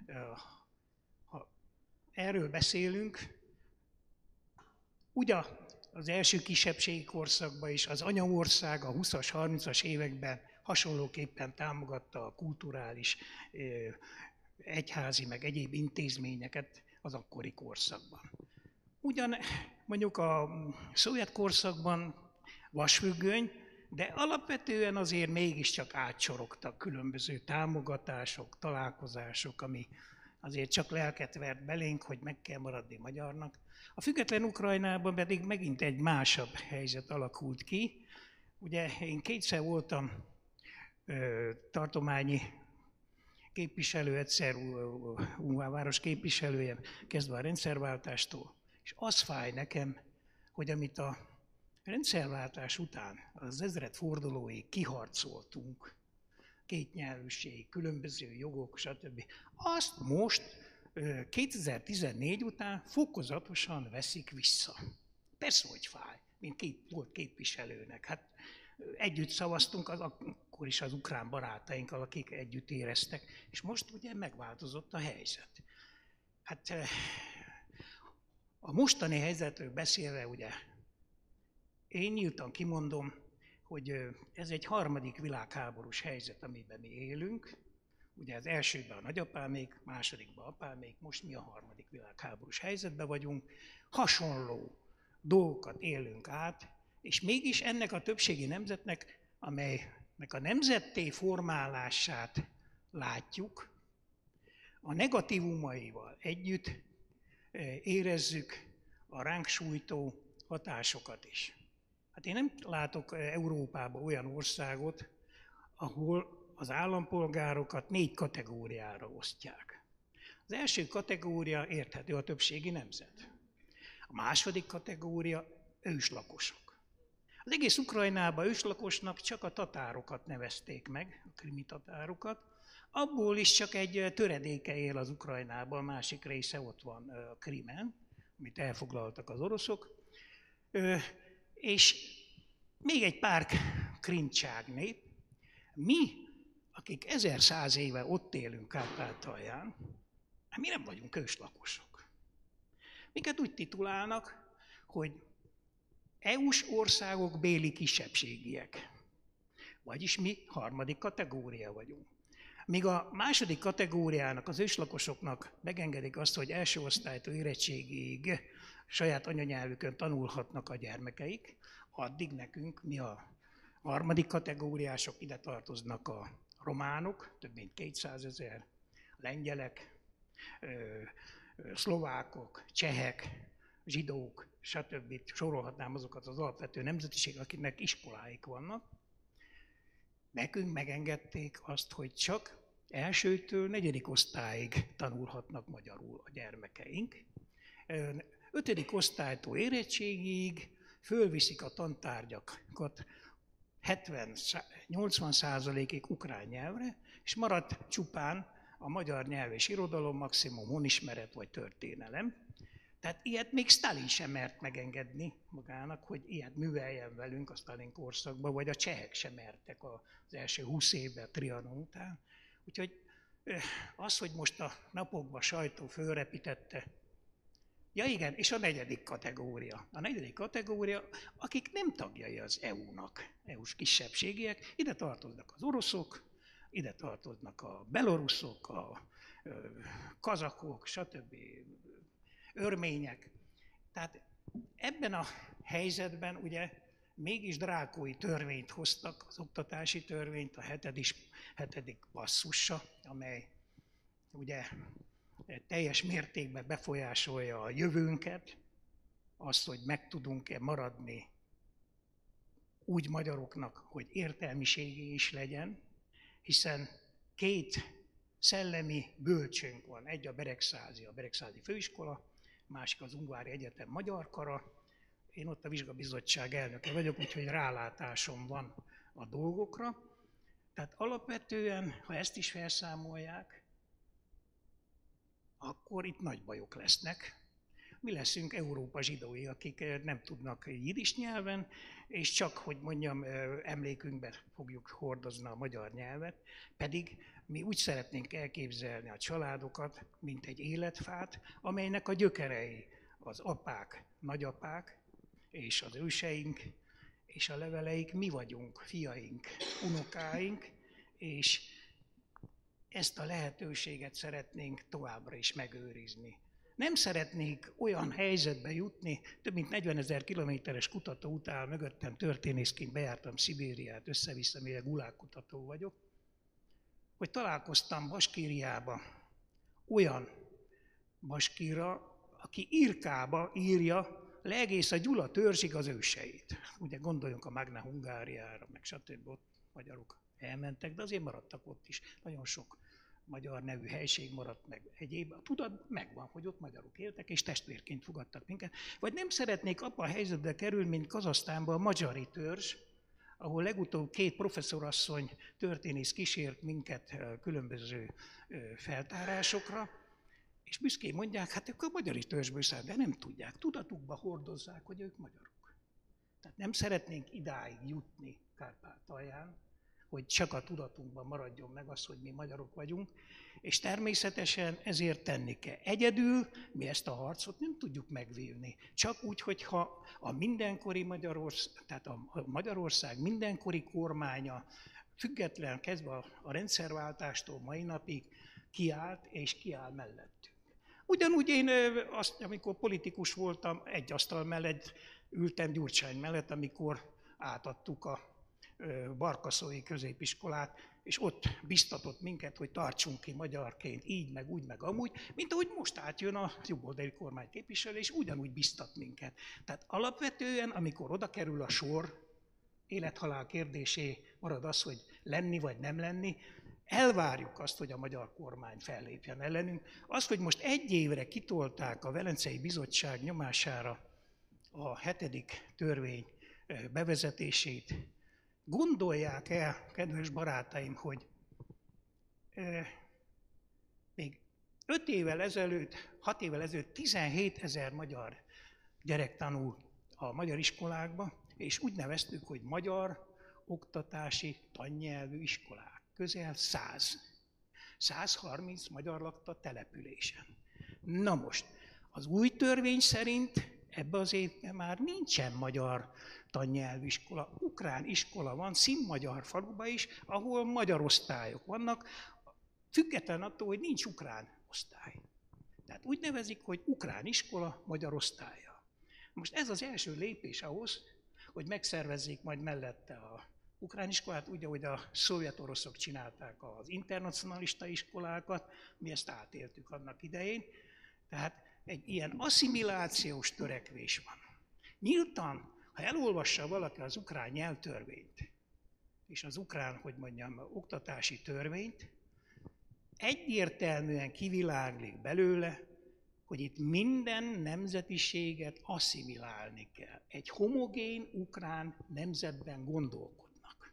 ha erről beszélünk, ugye az első kisebbségi korszakban is az anyaország a húszas, harmincas években hasonlóképpen támogatta a kulturális, egyházi, meg egyéb intézményeket az akkori korszakban. Ugyan mondjuk a szovjet korszakban vasfüggöny, de alapvetően azért mégiscsak átsorogtak különböző támogatások, találkozások, ami azért csak lelket vert belénk, hogy meg kell maradni magyarnak. A független Ukrajnában pedig megint egy másabb helyzet alakult ki. Ugye én kétszer voltam ö, tartományi képviselő, egyszer Ungvárváros képviselője, kezdve a rendszerváltástól. És az fáj nekem, hogy amit a rendszerváltás után az ezredfordulóig kiharcoltunk, kétnyelvűség, különböző jogok, stb. Azt most kétezer-tizennégy után fokozatosan veszik vissza. Persze, hogy fáj, mint két, volt képviselőnek. Hát együtt szavaztunk az, akkor is az ukrán barátainkkal, akik együtt éreztek, és most ugye megváltozott a helyzet. Hát a mostani helyzetről beszélve, ugye, én nyíltan kimondom, hogy ez egy harmadik világháborús helyzet, amiben mi élünk. Ugye az elsőben a nagyapámék, másodikban apámék, most mi a harmadik világháborús helyzetben vagyunk. Hasonló dolgokat élünk át, és mégis ennek a többségi nemzetnek, amelynek a nemzetté formálását látjuk, a negatívumaival együtt érezzük a ránk sújtó hatásokat is. Hát én nem látok Európában olyan országot, ahol az állampolgárokat négy kategóriára osztják. Az első kategória érthető a többségi nemzet. A második kategória őslakosok. Az egész Ukrajnában őslakosnak csak a tatárokat nevezték meg, a krimi tatárokat. Abból is csak egy töredéke él az Ukrajnában, a másik része ott van a Krimen, amit elfoglaltak az oroszok. És még egy pár krincság nép. Mi, akik ezerszáz éve ott élünk Kárpátalján, mi nem vagyunk őslakosok. Minket úgy titulálnak, hogy é u-s országok béli kisebbségiek. Vagyis mi harmadik kategória vagyunk. Míg a második kategóriának, az őslakosoknak megengedik azt, hogy első osztálytól érettségig saját anyanyelvükön tanulhatnak a gyermekeik, addig nekünk mi a harmadik kategóriások, ide tartoznak a románok, több mint kétszázezer, lengyelek, szlovákok, csehek, zsidók, stb. Sorolhatnám azokat az alapvető nemzetiségek, akiknek iskoláik vannak. Nekünk megengedték azt, hogy csak elsőtől negyedik osztályig tanulhatnak magyarul a gyermekeink. Ötödik osztálytól érettségig fölviszik a tantárgyakat hetven-nyolcvan százalékig ukrán nyelvre, és marad csupán a magyar nyelv és irodalom, maximum honismeret vagy történelem. Tehát ilyet még Sztálin sem mert megengedni magának, hogy ilyet műveljen velünk a Sztálin korszakban, vagy a csehek sem mertek az első húsz évben Trianon után. Úgyhogy az, hogy most a napokban sajtó fölrepítette, ja igen, és a negyedik kategória. A negyedik kategória, akik nem tagjai az é u-nak, é u-s kisebbségiek, ide tartoznak az oroszok, ide tartoznak a beloruszok, a kazakok, stb. Örmények. Tehát ebben a helyzetben ugye mégis drákói törvényt hoztak, az oktatási törvényt, a hetedik, hetedik passzusa, amely ugye teljes mértékben befolyásolja a jövőnket, azt, hogy meg tudunk-e maradni úgy magyaroknak, hogy értelmiségi is legyen, hiszen két szellemi bölcsőnk van, egy a Beregszázi, a Beregszázi Főiskola, másik az Ungvári Egyetem Magyar Kara. Én ott a vizsgabizottság elnöke vagyok, úgyhogy rálátásom van a dolgokra. Tehát alapvetően, ha ezt is felszámolják, akkor itt nagy bajok lesznek. Mi leszünk Európa zsidói, akik nem tudnak jiddis nyelven, és csak, hogy mondjam, emlékünkben fogjuk hordozni a magyar nyelvet, pedig mi úgy szeretnénk elképzelni a családokat, mint egy életfát, amelynek a gyökerei az apák, nagyapák, és az őseink, és a leveleik mi vagyunk, fiaink, unokáink, és ezt a lehetőséget szeretnénk továbbra is megőrizni. Nem szeretnék olyan helyzetbe jutni, több mint negyvenezer kilométeres kutató után mögöttem történészként bejártam Szibériát, össze-vissza, mire gulágkutató vagyok, hogy találkoztam Baskíriába olyan baskíra, aki írkába írja le egész a Gyula törzsig az őseit. Ugye gondoljunk a Magna Hungáriára, meg stb. Ott magyarok elmentek, de azért maradtak ott is. Nagyon sok magyar nevű helység maradt meg egyéb. A tudat megvan, hogy ott magyarok éltek, és testvérként fogadtak minket. Vagy nem szeretnék abba a helyzetbe kerülni, mint Kazahsztánban a magyari törzs, ahol legutóbb két professzorasszony történész kísért minket különböző feltárásokra, és büszkén mondják, hát ők a magyari törzsből száll, de nem tudják, tudatukba hordozzák, hogy ők magyarok. Tehát nem szeretnénk idáig jutni Kárpátalján, hogy csak a tudatunkban maradjon meg az, hogy mi magyarok vagyunk, és természetesen ezért tenni kell. Egyedül mi ezt a harcot nem tudjuk megvívni. Csak úgy, hogyha a mindenkori Magyarország, tehát a Magyarország mindenkori kormánya független kezdve a, a rendszerváltástól mai napig kiállt és kiáll mellettünk. Ugyanúgy én, azt, amikor politikus voltam, egy asztal mellett ültem Gyurcsány mellett, amikor átadtuk a Barkaszói középiskolát, és ott biztatott minket, hogy tartsunk ki magyarként, így, meg úgy, meg amúgy, mint ahogy most átjön a jobboldali kormány képviselő, és ugyanúgy biztat minket. Tehát alapvetően, amikor oda kerül a sor, élethalál kérdésé marad az, hogy lenni vagy nem lenni, elvárjuk azt, hogy a magyar kormány fellépjen ellenünk. Azt, hogy most egy évre kitolták a Velencei Bizottság nyomására a hetedik törvény bevezetését. Gondolják el, kedves barátaim, hogy még öt évvel ezelőtt, hat évvel ezelőtt tizenhétezer magyar gyerek tanul a magyar iskolákba, és úgy neveztük, hogy magyar oktatási tannyelvű iskolák. Közel száz. százharminc magyar lakta településen. Na most, az új törvény szerint ebben az évben már nincsen magyar tannyelvű iskola. Ukrán iskola van, színmagyar faluban is, ahol magyar osztályok vannak, független attól, hogy nincs ukrán osztály. Tehát úgy nevezik, hogy ukrán iskola, magyar osztálya. Most ez az első lépés ahhoz, hogy megszervezzék majd mellette a ukrán iskolát, úgy, ahogy a szovjet oroszok csinálták az internacionalista iskolákat, mi ezt átéltük annak idején. Tehát egy ilyen asszimilációs törekvés van. Nyíltan, ha elolvassa valaki az ukrán nyelvtörvényt, és az ukrán, hogy mondjam, oktatási törvényt, egyértelműen kiviláglik belőle, hogy itt minden nemzetiséget asszimilálni kell. Egy homogén ukrán nemzetben gondolkodnak.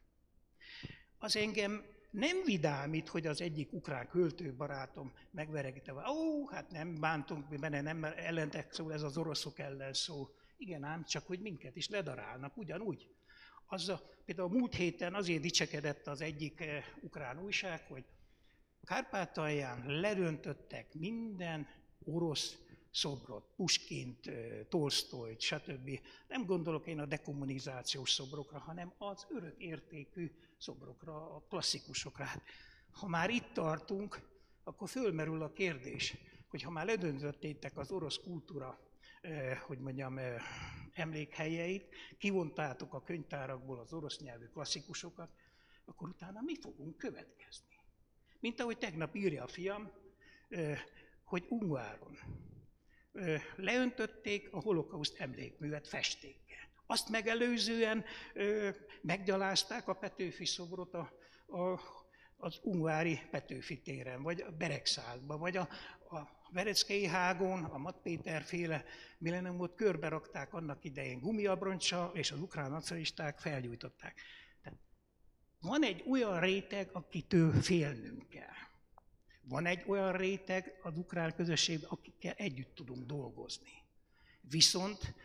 Az engem nem vidámít, hogy az egyik ukrán költőbarátom megveregíte, hogy ó, hát nem bántunk mi benne, nem ellentek szó, ez az oroszok ellen szó. Igen ám, csak hogy minket is ledarálnak, ugyanúgy. Az a, például a múlt héten azért dicsekedett az egyik eh, ukrán újság, hogy Kárpátalján ledöntöttek minden orosz szobrot, Puskint, Tolsztojt, stb. Nem gondolok én a dekommunizációs szobrokra, hanem az örök értékű szobrokra, a klasszikusokra. Hát, ha már itt tartunk, akkor fölmerül a kérdés, hogy ha már ledöntöttétek az orosz kultúra, eh, hogy mondjam, eh, emlékhelyeit, kivontátok a könyvtárakból az orosz nyelvű klasszikusokat, akkor utána mi fogunk következni? Mint ahogy tegnap írja a fiam, eh, hogy Ungváron eh, leöntötték a holokauszt emlékművet festékkel. Azt megelőzően eh, meggyalázták a Petőfi szobrot a, a, az ungvári Petőfi téren, vagy a Beregszázban, vagy a, a Vereckei hágon, a Matt Péter féle millenniumot körbe rakták annak idején gumiabroncsal, és az ukrán nacionalisták felgyújtották. Tehát van egy olyan réteg, akitől félnünk kell. Van egy olyan réteg az ukrán közösségben, akikkel együtt tudunk dolgozni. Viszont,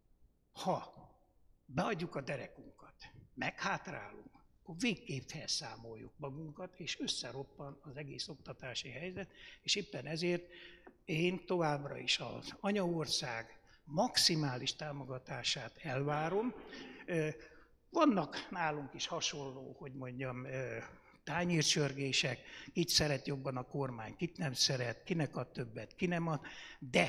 ha beadjuk a derekunkat, meghátrálunk, akkor végképp felszámoljuk magunkat, és összeroppan az egész oktatási helyzet, és éppen ezért én továbbra is az anyaország maximális támogatását elvárom. Vannak nálunk is hasonló, hogy mondjam, tányércsörgések, kit szeret jobban a kormány, kit nem szeret, kinek ad többet, ki nem ad, de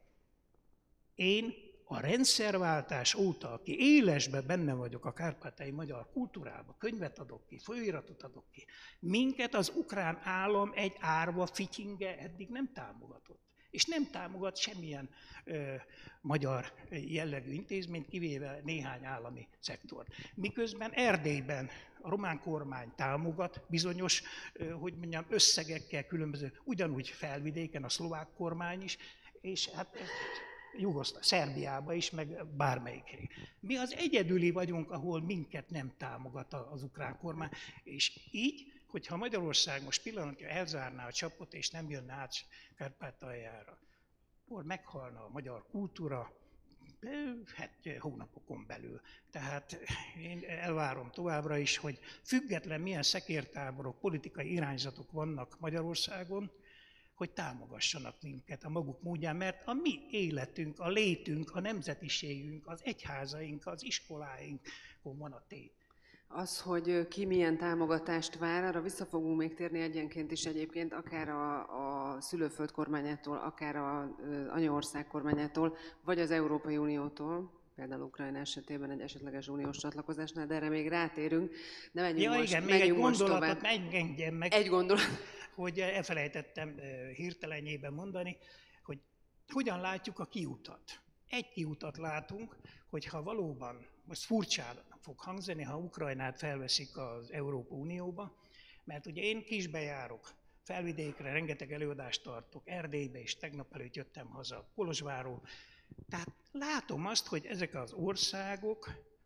én a rendszerváltás óta, aki élesben benne vagyok a kárpátaljai magyar kultúrában, könyvet adok ki, folyóiratot adok ki, minket az ukrán állam egy árva fityinge eddig nem támogatott. És nem támogat semmilyen ö, magyar jellegű intézményt, kivéve néhány állami szektort. Miközben Erdélyben a román kormány támogat bizonyos, ö, hogy mondjam, összegekkel különböző, ugyanúgy Felvidéken a szlovák kormány is, és hát Jugoszláv, Szerbiában is, meg bármelyik. Mi az egyedüli vagyunk, ahol minket nem támogat az ukrán kormány, és így, hogyha Magyarország most pillanatnyilag elzárná a csapot, és nem jönne át Kárpátaljára, akkor meghalna a magyar kultúra, hát hónapokon belül. Tehát én elvárom továbbra is, hogy független milyen szekértáborok, politikai irányzatok vannak Magyarországon, hogy támogassanak minket a maguk módján, mert a mi életünk, a létünk, a nemzetiségünk, az egyházaink, az iskoláinkon van a tét. Az, hogy ki milyen támogatást vár, arra vissza fogunk még térni egyenként is egyébként, akár a, a szülőföld kormányától, akár az anyaország kormányától, vagy az Európai Uniótól, például Ukrajna esetében egy esetleges uniós csatlakozásnál, de erre még rátérünk. De menjünk ja, most, igen, menjünk még egy most gondolatot tovább. engedjen meg, Egy gondolat. hogy elfelejtettem hirtelenjében mondani, hogy hogyan látjuk a kiutat. Egy kiutat látunk, hogyha valóban, most furcsán fog hangzani, ha Ukrajnát felveszik az Európai Unióba, mert ugye én kisbe járok, Felvidékre rengeteg előadást tartok, Erdélybe is, tegnap előtt jöttem haza, Kolozsvárról. Tehát látom azt, hogy ezek az országok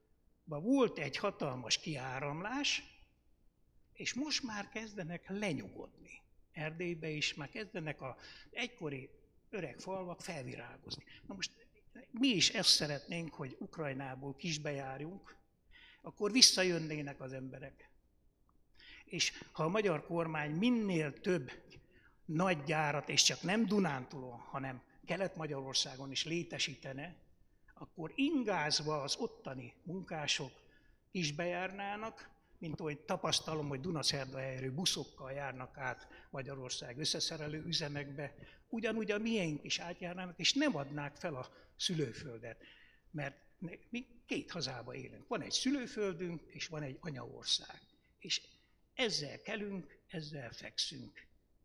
volt egy hatalmas kiáramlás, és most már kezdenek lenyugodni. Erdélybe is már kezdenek az egykori öreg falvak felvirágozni. Na most mi is ezt szeretnénk, hogy Ukrajnából kisbejárjunk, akkor visszajönnének az emberek. És ha a magyar kormány minél több nagy gyárat, és csak nem Dunántúlon, hanem Kelet-Magyarországon is létesítene, akkor ingázva az ottani munkások is bejárnának, mint ahogy tapasztalom, hogy Dunaszerdahelyről buszokkal járnak át Magyarország összeszerelő üzemekbe, ugyanúgy a miénk is átjárnának, és nem adnák fel a szülőföldet. Mert mi két hazába élünk. Van egy szülőföldünk, és van egy anyaország. És ezzel kelünk, ezzel fekszünk.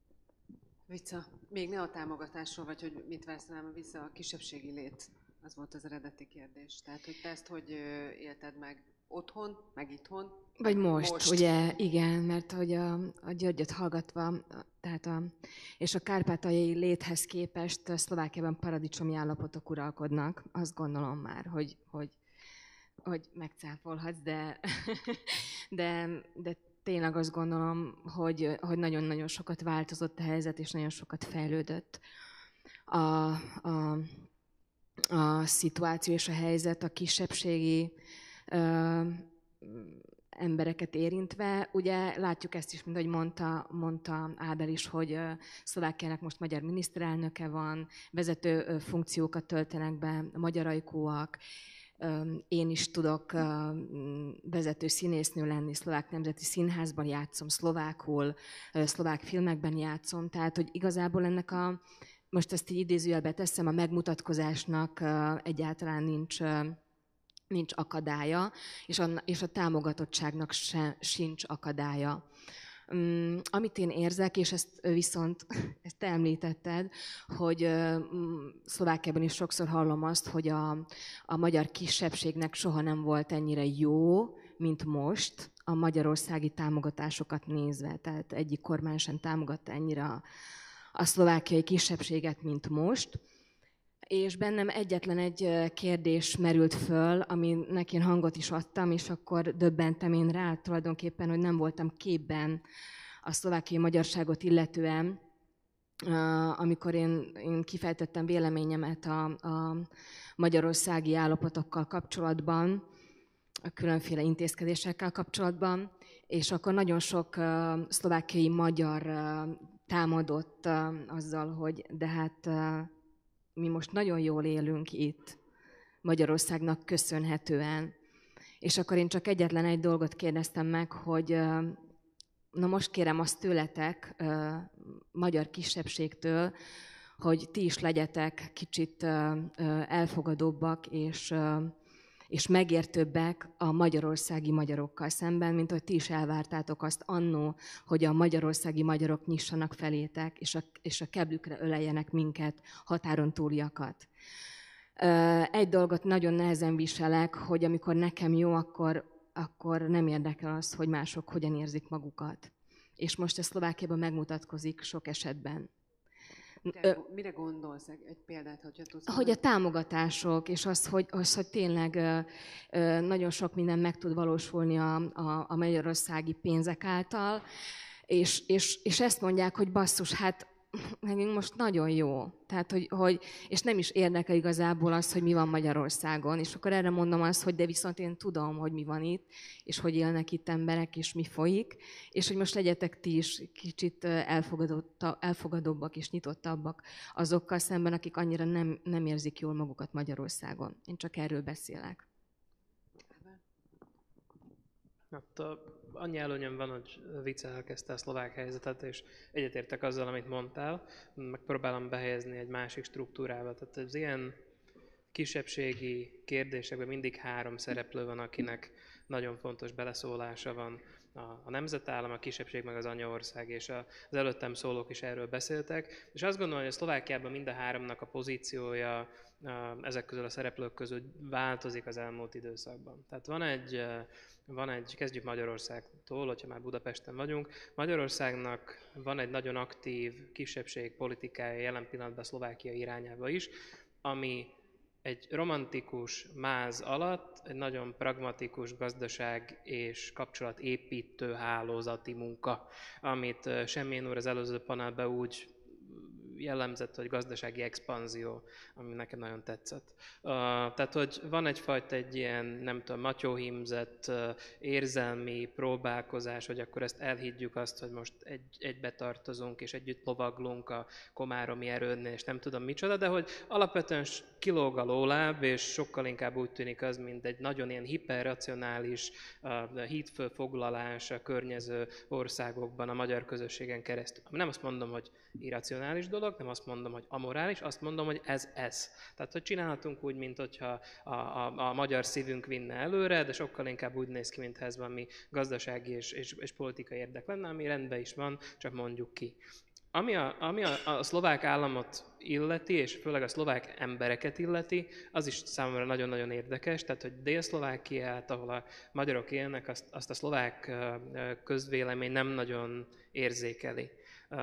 Vica, még ne a támogatásról, vagy hogy mit vársz rám vissza, a kisebbségi lét, az volt az eredeti kérdés. Tehát, hogy te ezt hogy élted meg otthon, meg itthon? Vagy most, most. ugye, igen, mert hogy a, a Györgyöt hallgatva, tehát a, és a kárpátaljai léthez képest Szlovákiában paradicsomi állapotok uralkodnak, azt gondolom már, hogy, hogy, hogy megcáfolhatsz, de, de, de tényleg azt gondolom, hogy, hogy nagyon-nagyon sokat változott a helyzet, és nagyon sokat fejlődött a, a, a szituáció és a helyzet a kisebbségi ö, embereket érintve. Ugye látjuk ezt is, mint ahogy mondta, mondta Ábel is, hogy Szlovákiának most magyar miniszterelnöke van, vezető funkciókat töltenek be, magyar ajkúak. Én is tudok vezető színésznő lenni, Szlovák Nemzeti Színházban játszom, szlovákul, szlovák filmekben játszom, tehát hogy igazából ennek a, most ezt így idézőjelbe teszem, a megmutatkozásnak egyáltalán nincs, nincs akadálya, és a, és a támogatottságnak se, sincs akadálya. Um, amit én érzek, és ezt viszont, ezt te említetted, hogy um, Szlovákiában is sokszor hallom azt, hogy a, a magyar kisebbségnek soha nem volt ennyire jó, mint most a magyarországi támogatásokat nézve. Tehát egyik kormány sem támogatta ennyire a, a szlovákiai kisebbséget, mint most. És bennem egyetlen egy kérdés merült föl, aminek én hangot is adtam, és akkor döbbentem én rá tulajdonképpen, hogy nem voltam képben a szlovákiai magyarságot illetően, amikor én, én kifejtettem véleményemet a, a magyarországi állapotokkal kapcsolatban, a különféle intézkedésekkel kapcsolatban, és akkor nagyon sok szlovákiai magyar támadott azzal, hogy de hát mi most nagyon jól élünk itt, Magyarországnak köszönhetően. És akkor én csak egyetlen egy dolgot kérdeztem meg, hogy na most kérem azt tőletek, magyar kisebbségtől, hogy ti is legyetek kicsit elfogadóbbak és, és megértőbbek a magyarországi magyarokkal szemben, mint hogy ti is elvártátok azt annó, hogy a magyarországi magyarok nyissanak felétek, és a, és a keblükre öleljenek minket, határon túliakat. Egy dolgot nagyon nehezen viselek, hogy amikor nekem jó, akkor, akkor nem érdekel az, hogy mások hogyan érzik magukat. És most ez Szlovákiában megmutatkozik sok esetben. Te, mire gondolsz? Egy példát, hogyha tudsz? Hogy a támogatások, és az, hogy, az, hogy tényleg ö, ö, nagyon sok minden meg tud valósulni a, a, a magyarországi pénzek által, és, és, és ezt mondják, hogy basszus, hát nekünk most nagyon jó. Tehát, hogy, hogy, és nem is érdekel igazából az, hogy mi van Magyarországon. És akkor erre mondom azt, hogy de viszont én tudom, hogy mi van itt, és hogy élnek itt emberek, és mi folyik, és hogy most legyetek ti is kicsit elfogadóbbak és nyitottabbak azokkal szemben, akik annyira nem, nem érzik jól magukat Magyarországon. Én csak erről beszélek. Hát a, annyi előnyöm van, hogy Vica elkezdte a szlovák helyzetet, és egyetértek azzal, amit mondtál, megpróbálom behelyezni egy másik struktúrába. Tehát az ilyen kisebbségi kérdésekben mindig három szereplő van, akinek nagyon fontos beleszólása van. A, a nemzetállam, a kisebbség, meg az anyaország, és a, az előttem szólók is erről beszéltek. És azt gondolom, hogy a Szlovákiában mind a háromnak a pozíciója ezek közül a szereplők közül változik az elmúlt időszakban. Tehát van egy, van egy, kezdjük Magyarországtól, hogyha már Budapesten vagyunk. Magyarországnak van egy nagyon aktív kisebbség politikája jelen pillanatban Szlovákia irányába is, ami egy romantikus máz alatt egy nagyon pragmatikus gazdaság és kapcsolatépítő hálózati munka, amit Semmén úr az előző panelben úgy jellemzett, hogy gazdasági expanzió, ami nekem nagyon tetszett. Uh, tehát, hogy van egyfajta egy ilyen, nem tudom, matyóhímzett uh, érzelmi próbálkozás, hogy akkor ezt elhiggyük azt, hogy most egy, egybe tartozunk, és együtt lovaglunk a komáromi erődnél, és nem tudom micsoda, de hogy alapvetően kilóg a lóláb, és sokkal inkább úgy tűnik az, mint egy nagyon ilyen hiperracionális uh, hídfölfoglalás a környező országokban, a magyar közösségen keresztül. Nem azt mondom, hogy irracionális dolog, nem azt mondom, hogy amorális, azt mondom, hogy ez ez. Tehát, hogy csinálhatunk úgy, mint hogyha a, a, a magyar szívünk vinne előre, de sokkal inkább úgy néz ki, mintha ez valami gazdasági és, és, és politikai érdek lenne, ami rendben is van, csak mondjuk ki. Ami a, ami a, a szlovák államot illeti, és főleg a szlovák embereket illeti, az is számomra nagyon-nagyon érdekes, tehát hogy Dél-Szlovákiát, ahol a magyarok élnek, azt, azt a szlovák közvélemény nem nagyon érzékeli. Uh,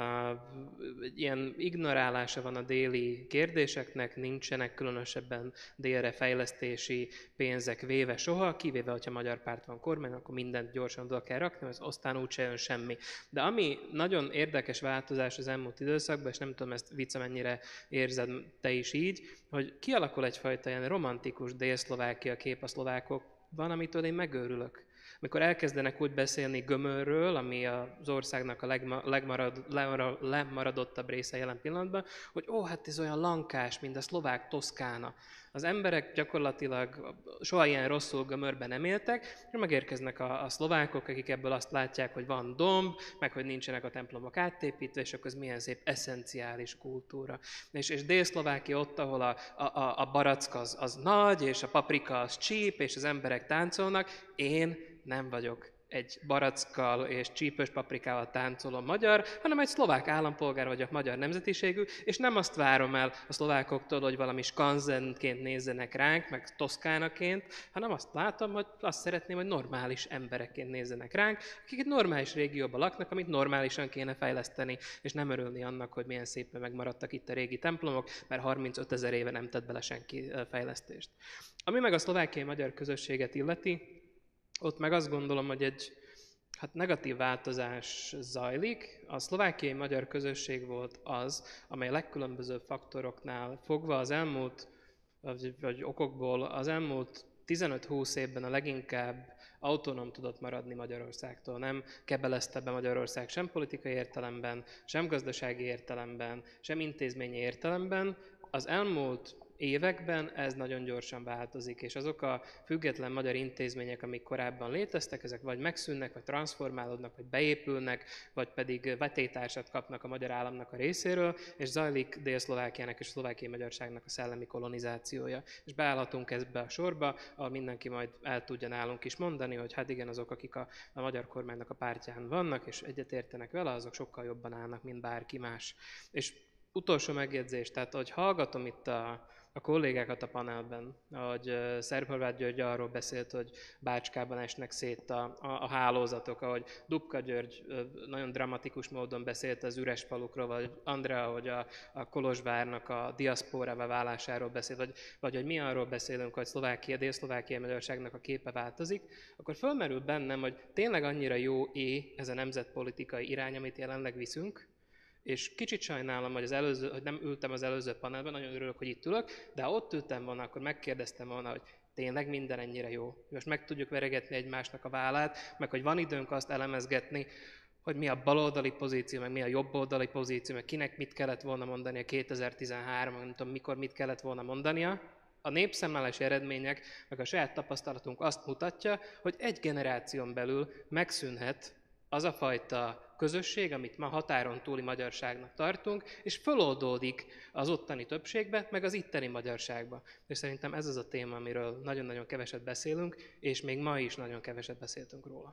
ilyen ignorálása van a déli kérdéseknek, nincsenek különösebben délre fejlesztési pénzek véve soha, kivéve, hogyha magyar párt van kormány, akkor mindent gyorsan oda kell rakni, az aztán úgyse jön semmi. De ami nagyon érdekes változás az elmúlt időszakban, és nem tudom, ezt Vica mennyire érzed te is így, hogy kialakul egyfajta ilyen romantikus Dél-Szlovákia kép a szlovákokban, amitől én megőrülök. Amikor elkezdenek úgy beszélni Gömörről, ami az országnak a legma, legmarad, lemara, lemaradottabb része jelen pillanatban, hogy ó, hát ez olyan lankás, mint a szlovák Toszkána. Az emberek gyakorlatilag soha ilyen rosszul Gömörben nem éltek, és megérkeznek a, a szlovákok, akik ebből azt látják, hogy van domb, meg hogy nincsenek a templomok átépítve, és akkor ez milyen szép eszenciális kultúra. És, és Dél-Szlovákia ott, ahol a, a, a barack az, az nagy, és a paprika az csíp, és az emberek táncolnak, én nem vagyok egy barackkal és csípős paprikával táncoló magyar, hanem egy szlovák állampolgár vagyok, magyar nemzetiségű, és nem azt várom el a szlovákoktól, hogy valami skanzenként nézzenek ránk, meg toszkánaként, hanem azt látom, hogy azt szeretném, hogy normális emberekként nézzenek ránk, akik egy normális régióban laknak, amit normálisan kéne fejleszteni, és nem örülni annak, hogy milyen szépen megmaradtak itt a régi templomok, mert harmincöt ezer éve nem tett bele senki fejlesztést. Ami meg a szlovákiai magyar közösséget illeti, ott meg azt gondolom, hogy egy hát negatív változás zajlik. A szlovákiai magyar közösség volt az, amely a legkülönbözőbb faktoroknál fogva az elmúlt, vagy, vagy okokból az elmúlt tizenöt-húsz évben a leginkább autonóm tudott maradni Magyarországtól. Nem kebelezte be Magyarország sem politikai értelemben, sem gazdasági értelemben, sem intézményi értelemben. Az elmúlt években ez nagyon gyorsan változik, és azok a független magyar intézmények, amik korábban léteztek, ezek vagy megszűnnek, vagy transformálódnak, vagy beépülnek, vagy pedig vetélytársat kapnak a magyar államnak a részéről, és zajlik Dél-Szlovákiának és szlovákiai magyarságnak a szellemi kolonizációja. És beállhatunk ebbe a sorba, ahol mindenki majd el tudja nálunk is mondani, hogy hát igen, azok, akik a, a magyar kormánynak a pártján vannak, és egyetértenek vele, azok sokkal jobban állnak, mint bárki más. És utolsó megjegyzés, tehát hogy hallgatom itt a a kollégákat a panelben, ahogy Szerb-Horváth György arról beszélt, hogy Bácskában esnek szét a, a, a hálózatok, ahogy Dubka György nagyon dramatikus módon beszélt az üres falukról, vagy Andrea, hogy a, a Kolozsvárnak a diaszpórává válásáról beszélt, vagy, vagy hogy mi arról beszélünk, hogy Szlovákia, Dél-Szlovákia magyarságnak a képe változik, akkor fölmerül bennem, hogy tényleg annyira jó-é ez a nemzetpolitikai irány, amit jelenleg viszünk, és kicsit sajnálom, hogy, az előző, hogy nem ültem az előző panelben, nagyon örülök, hogy itt ülök, de ha ott ültem volna, akkor megkérdeztem volna, hogy tényleg minden ennyire jó. Most meg tudjuk veregetni egymásnak a vállát, meg hogy van időnk azt elemezgetni, hogy mi a baloldali pozíció, meg mi a jobboldali pozíció, meg kinek mit kellett volna mondania kétezer-tizenhárom, nem tudom mikor mit kellett volna mondania. A népszámlálási eredmények, meg a saját tapasztalatunk azt mutatja, hogy egy generáción belül megszűnhet az a fajta közösség, amit ma határon túli magyarságnak tartunk, és föloldódik az ottani többségbe, meg az itteni magyarságba. És szerintem ez az a téma, amiről nagyon-nagyon keveset beszélünk, és még ma is nagyon keveset beszéltünk róla.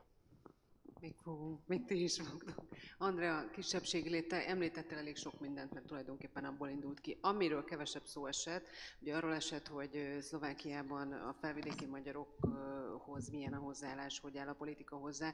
Még fogunk, még ti is fogtok. Andrea, kisebbségi léte, említettél elég sok mindent, mert tulajdonképpen abból indult ki. Amiről kevesebb szó esett, ugye arról esett, hogy Szlovákiában a felvidéki magyarokhoz milyen a hozzáállás, hogy áll a politika hozzá.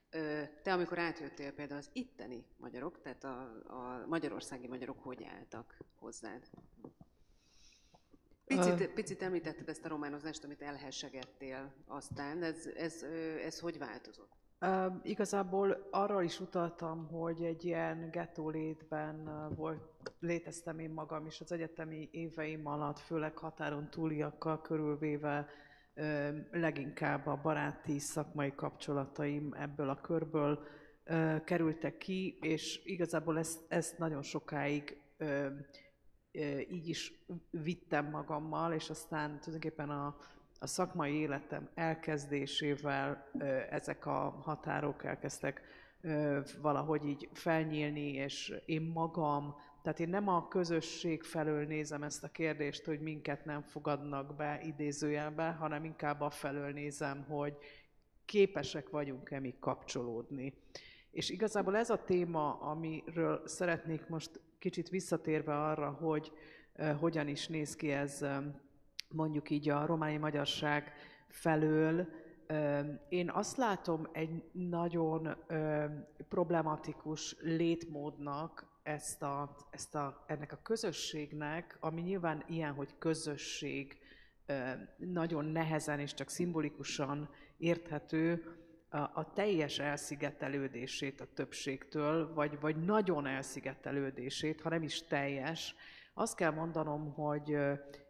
Te, amikor átjöttél például az itteni magyarok, tehát a, a magyarországi magyarok hogy álltak hozzád? Picit, picit említetted ezt a románozást, amit elhessegettél aztán. Ez, ez, ez hogy változott? Uh, igazából arra is utaltam, hogy egy ilyen gettó létben uh, volt, léteztem én magam is az egyetemi éveim alatt, főleg határon túliakkal körülvéve, uh, leginkább a baráti, szakmai kapcsolataim ebből a körből uh, kerültek ki, és igazából ezt, ezt nagyon sokáig uh, uh, így is vittem magammal, és aztán tulajdonképpen a A szakmai életem elkezdésével ezek a határok elkezdtek valahogy így felnyílni, és én magam, tehát én nem a közösség felől nézem ezt a kérdést, hogy minket nem fogadnak be idézőjelbe, hanem inkább a felől nézem, hogy képesek vagyunk-e mi kapcsolódni. És igazából ez a téma, amiről szeretnék most kicsit visszatérve arra, hogy hogyan is néz ki ez mondjuk így a romániai magyarság felől, én azt látom egy nagyon problematikus létmódnak ezt a, ezt a, ennek a közösségnek, ami nyilván ilyen, hogy közösség, nagyon nehezen és csak szimbolikusan érthető, a, a teljes elszigetelődését a többségtől, vagy, vagy nagyon elszigetelődését, ha nem is teljes. Azt kell mondanom, hogy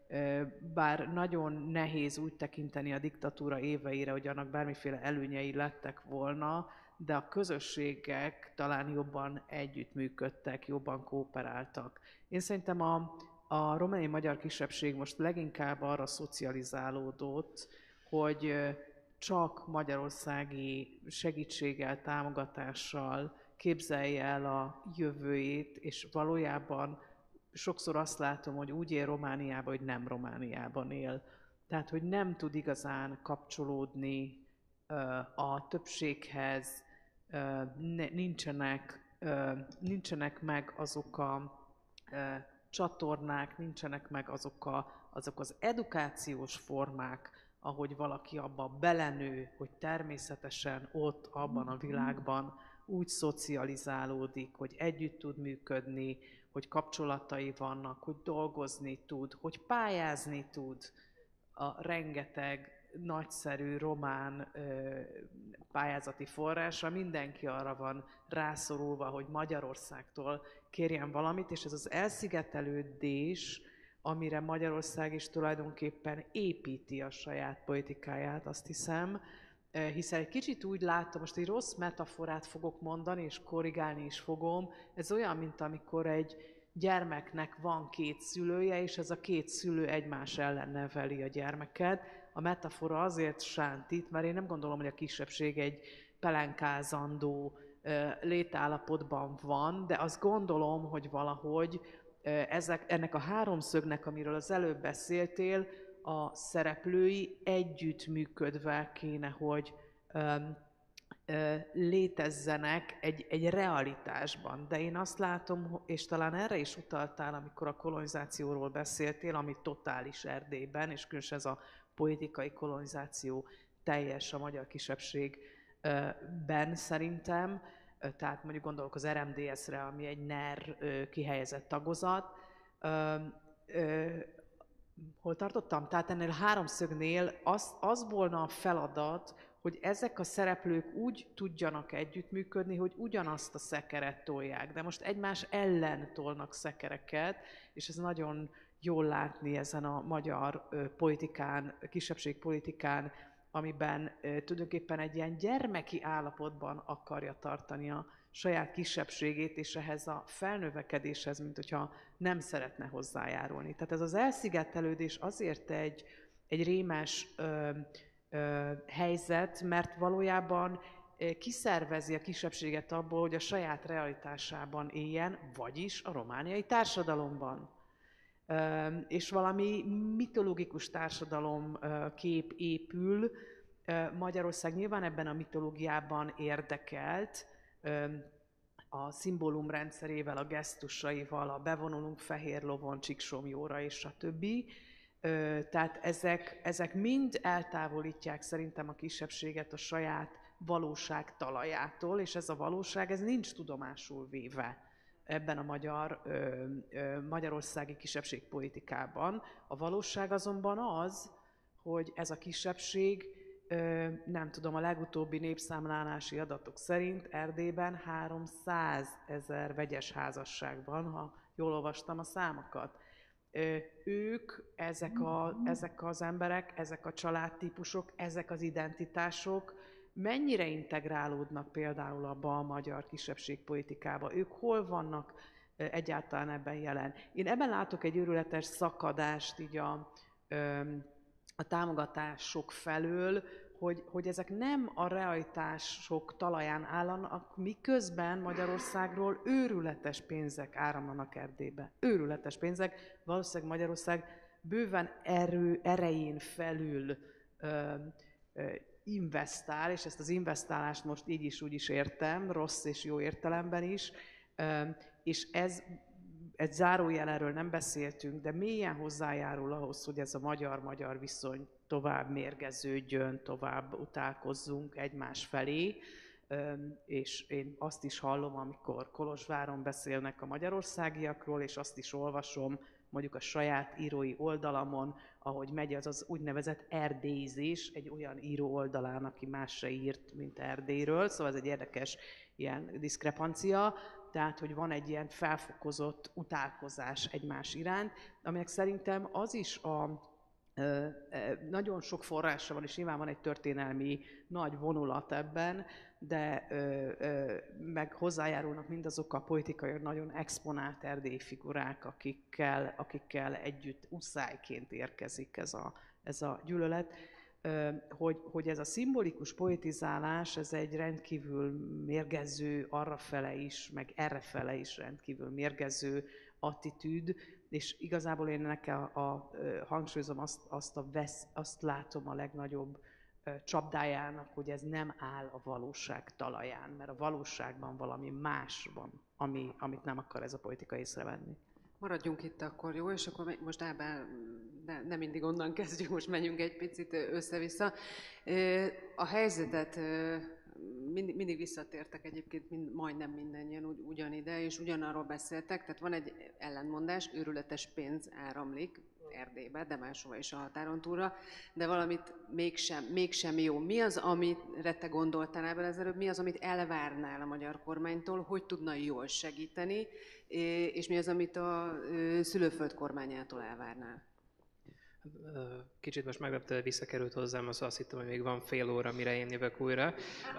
bár nagyon nehéz úgy tekinteni a diktatúra éveire, hogy annak bármiféle előnyei lettek volna, de a közösségek talán jobban együttműködtek, jobban kooperáltak. Én szerintem a, a romániai magyar kisebbség most leginkább arra szocializálódott, hogy csak magyarországi segítséggel, támogatással képzelje el a jövőjét, és valójában sokszor azt látom, hogy úgy él Romániában, hogy nem Romániában él. Tehát, hogy nem tud igazán kapcsolódni uh, a többséghez, uh, ne, nincsenek, uh, nincsenek meg azok a uh, csatornák, nincsenek meg azok, a, azok az edukációs formák, ahogy valaki abba belenő, hogy természetesen ott, abban a világban úgy szocializálódik, hogy együtt tud működni, hogy kapcsolatai vannak, hogy dolgozni tud, hogy pályázni tud a rengeteg nagyszerű román ö, pályázati forrásra. Mindenki arra van rászorulva, hogy Magyarországtól kérjen valamit, és ez az elszigetelődés, amire Magyarország is tulajdonképpen építi a saját politikáját, azt hiszem, hiszen egy kicsit úgy látom, most egy rossz metaforát fogok mondani, és korrigálni is fogom, ez olyan, mint amikor egy gyermeknek van két szülője, és ez a két szülő egymás ellen neveli a gyermeket. A metafora azért sántít, mert én nem gondolom, hogy a kisebbség egy pelenkázandó létállapotban van, de azt gondolom, hogy valahogy ezek, ennek a háromszögnek, amiről az előbb beszéltél, a szereplői együttműködve kéne, hogy ö, ö, létezzenek egy, egy realitásban. De én azt látom, és talán erre is utaltál, amikor a kolonizációról beszéltél, ami totális Erdélyben, és különösen ez a politikai kolonizáció teljes a magyar kisebbségben szerintem, tehát mondjuk gondolok az er em dé es-re, ami egy NER kihelyezett tagozat. Ö, ö, Hol tartottam? Tehát ennél a háromszögnél az, az volna a feladat, hogy ezek a szereplők úgy tudjanak együttműködni, hogy ugyanazt a szekeret tolják. De most egymás ellen tolnak szekereket, és ez nagyon jól látni ezen a magyar politikán, kisebbségpolitikán, amiben tulajdonképpen egy ilyen gyermeki állapotban akarja tartani a saját kisebbségét, és ehhez a felnövekedéshez, mint hogyha nem szeretne hozzájárulni. Tehát ez az elszigetelődés azért egy, egy rémes ö, ö, helyzet, mert valójában kiszervezi a kisebbséget abból, hogy a saját realitásában éljen, vagyis a romániai társadalomban. Ö, és valami mitológikus társadalom kép épül. Magyarország nyilván ebben a mitológiában érdekelt, a szimbólum rendszerével, a gesztusaival, a bevonulunk fehér lovon, Csíksomjóra és a többi. Tehát ezek, ezek mind eltávolítják szerintem a kisebbséget a saját valóság talajától, és ez a valóság ez nincs tudomásul véve ebben a magyar, ö, ö, magyarországi kisebbségpolitikában. A valóság azonban az, hogy ez a kisebbség, ö, nem tudom, a legutóbbi népszámlálási adatok szerint Erdélyben háromszázezer vegyes házasság van, ha jól olvastam a számokat. Ö, ők, ezek, a, ezek az emberek, ezek a családtípusok, ezek az identitások mennyire integrálódnak például abba a magyar kisebbségpolitikába? Ők hol vannak egyáltalán ebben jelen? Én ebben látok egy őrületes szakadást így a, a támogatások felől, hogy, hogy ezek nem a realitások talaján állanak, miközben Magyarországról őrületes pénzek áramlanak Erdélybe. Őrületes pénzek, valószínűleg Magyarország bőven erő, erején felül ö, ö, investál, és ezt az investálást most így is úgy is értem, rossz és jó értelemben is, és ez, egy zárójel, erről nem beszéltünk, de mélyen hozzájárul ahhoz, hogy ez a magyar-magyar viszony tovább mérgeződjön, tovább utálkozzunk egymás felé, és én azt is hallom, amikor Kolozsváron beszélnek a magyarországiakról, és azt is olvasom mondjuk a saját írói oldalamon, ahogy megy az az úgynevezett erdélyzés, egy olyan író oldalán, aki más se írt, mint Erdélyről, szóval ez egy érdekes ilyen diszkrepancia, tehát, hogy van egy ilyen felfokozott utálkozás egymás iránt, aminek szerintem az is a nagyon sok forrása van, és nyilván van egy történelmi nagy vonulat ebben, de ö, ö, meg hozzájárulnak mindazok a politikai nagyon exponált erdélyi figurák, akikkel, akikkel együtt uszályként érkezik ez a, ez a gyűlölet, ö, hogy, hogy ez a szimbolikus politizálás, ez egy rendkívül mérgező arrafele is, meg errefele is rendkívül mérgező attitűd, és igazából én nekem a, a, a, hangsúlyozom azt, azt, a vesz, azt látom a legnagyobb csapdájának, hogy ez nem áll a valóság talaján, mert a valóságban valami más van, ami, amit nem akar ez a politika észrevenni. Maradjunk itt akkor, jó? És akkor most Ábel, ne, nem mindig onnan kezdjük, most menjünk egy picit össze-vissza. A helyzetet mindig, mindig visszatértek egyébként, mind, majdnem mindennyien ugy, ugyanide, és ugyanarról beszéltek, tehát van egy ellentmondás, őrületes pénz áramlik Erdélybe, de máshova is a határon túlra, de valamit mégsem, mégsem jó. Mi az, amire te gondoltál ebből ezelőbb, mi az, amit elvárnál a magyar kormánytól, hogy tudna jól segíteni, és mi az, amit a szülőföld kormányától elvárnál? Kicsit most meglepte, hogy visszakerült hozzám, az azt hittem, hogy még van fél óra, mire én jövök újra.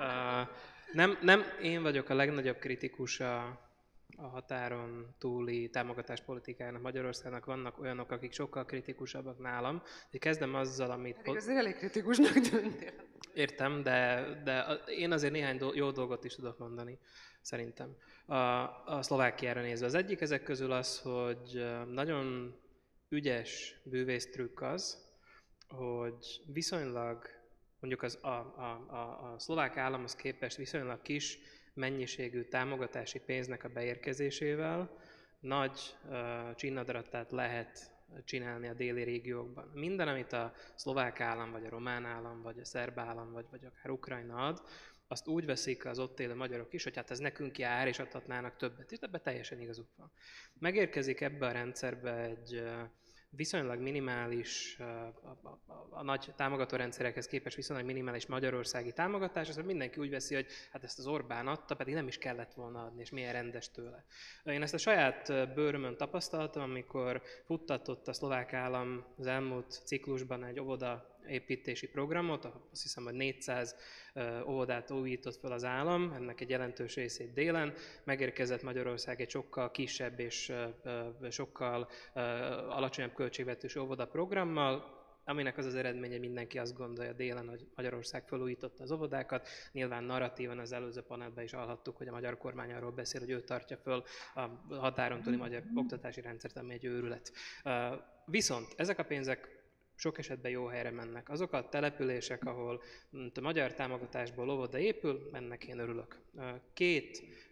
Nem, nem én vagyok a legnagyobb kritikusa a határon túli támogatáspolitikájának Magyarországnak, vannak olyanok, akik sokkal kritikusabbak nálam. De kezdem azzal, amit... Pedig azért elég kritikusnak tűntél. Értem, de, de én azért néhány do- jó dolgot is tudok mondani, szerintem. A, a Szlovákiára nézve. Az egyik ezek közül az, hogy nagyon ügyes bűvésztrükk az, hogy viszonylag, mondjuk az, a, a, a, a szlovák államhoz képest viszonylag kis mennyiségű támogatási pénznek a beérkezésével nagy uh, csinnadratát lehet csinálni a déli régiókban. Minden, amit a szlovák állam, vagy a román állam, vagy a szerb állam, vagy, vagy akár Ukrajna ad, azt úgy veszik az ott élő magyarok is, hogy hát ez nekünk jár, és adhatnának többet. És ebben teljesen igazuk van. Megérkezik ebbe a rendszerbe egy viszonylag minimális, a, a, a, a nagy támogatórendszerekhez képest viszonylag minimális magyarországi támogatás, azt mindenki úgy veszi, hogy hát ezt az Orbán adta, pedig nem is kellett volna adni, és milyen rendes tőle. Én ezt a saját bőrömön tapasztaltam, amikor futtatott a szlovák állam az elmúlt ciklusban egy óvoda építési programot, azt hiszem, hogy négyszáz óvodát újított fel az állam, ennek egy jelentős részét délen, megérkezett Magyarország egy sokkal kisebb és sokkal alacsonyabb költségvetésű óvoda programmal, aminek az az eredménye, mindenki azt gondolja délen, hogy Magyarország felújította az óvodákat. Nyilván narratívan az előző panelben is hallhattuk, hogy a magyar kormány arról beszél, hogy ő tartja föl a határon túli magyar oktatási rendszert, ami egy őrület. Viszont ezek a pénzek sok esetben jó helyre mennek. Azok a települések, ahol a magyar támogatásból óvoda épül, ennek én örülök. Két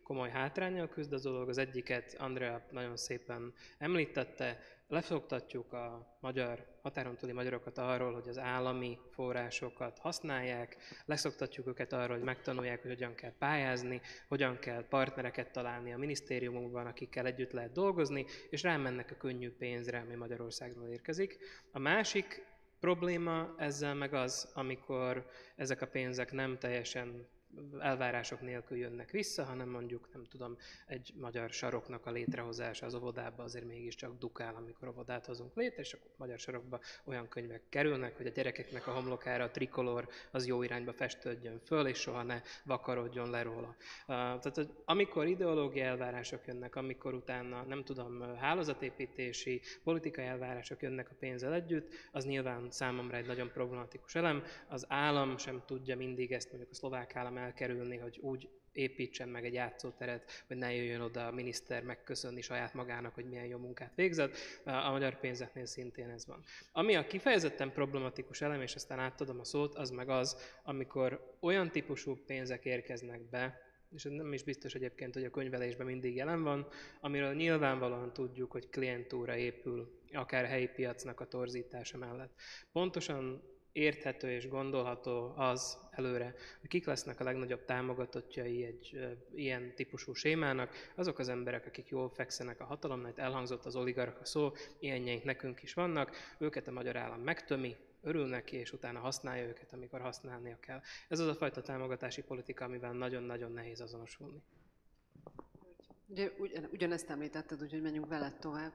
komoly hátránnyal küzd az dolog. Az egyiket Andrea nagyon szépen említette, leszoktatjuk a magyar, határon túli magyarokat arról, hogy az állami forrásokat használják, leszoktatjuk őket arról, hogy megtanulják, hogy hogyan kell pályázni, hogyan kell partnereket találni a minisztériumokban, akikkel együtt lehet dolgozni, és rámennek a könnyű pénzre, ami Magyarországról érkezik. A másik probléma ezzel meg az, amikor ezek a pénzek nem teljesen elvárások nélkül jönnek vissza, hanem mondjuk, nem tudom, egy magyar saroknak a létrehozása az óvodába azért mégiscsak dukál, amikor óvodát hozunk létre, és akkor magyar sarokba olyan könyvek kerülnek, hogy a gyerekeknek a homlokára a trikolor az jó irányba festődjön föl, és soha ne vakarodjon le róla. Tehát, hogy amikor ideológiai elvárások jönnek, amikor utána, nem tudom, hálózatépítési, politikai elvárások jönnek a pénzzel együtt, az nyilván számomra egy nagyon problematikus elem. Az állam sem tudja mindig ezt, mondjuk a szlovák állam elkerülni, hogy úgy építsen meg egy játszóteret, hogy ne jöjjön oda a miniszter megköszönni saját magának, hogy milyen jó munkát végzett. A magyar pénzeknél szintén ez van. Ami a kifejezetten problematikus elem, és aztán átadom a szót, az meg az, amikor olyan típusú pénzek érkeznek be, és ez nem is biztos egyébként, hogy a könyvelésben mindig jelen van, amiről nyilvánvalóan tudjuk, hogy klientúra épül, akár helyi piacnak a torzítása mellett. Pontosan érthető és gondolható az előre, hogy kik lesznek a legnagyobb támogatottjai egy e, ilyen típusú sémának, azok az emberek, akik jól fekszenek a hatalomnál, itt elhangzott az oligarcha szó, ilyenjeink nekünk is vannak, őket a magyar állam megtömi, örül neki, és utána használja őket, amikor használnia kell. Ez az a fajta támogatási politika, amivel nagyon-nagyon nehéz azonosulni. Ugye ugyan, ugyanezt említetted, úgyhogy menjünk veled tovább.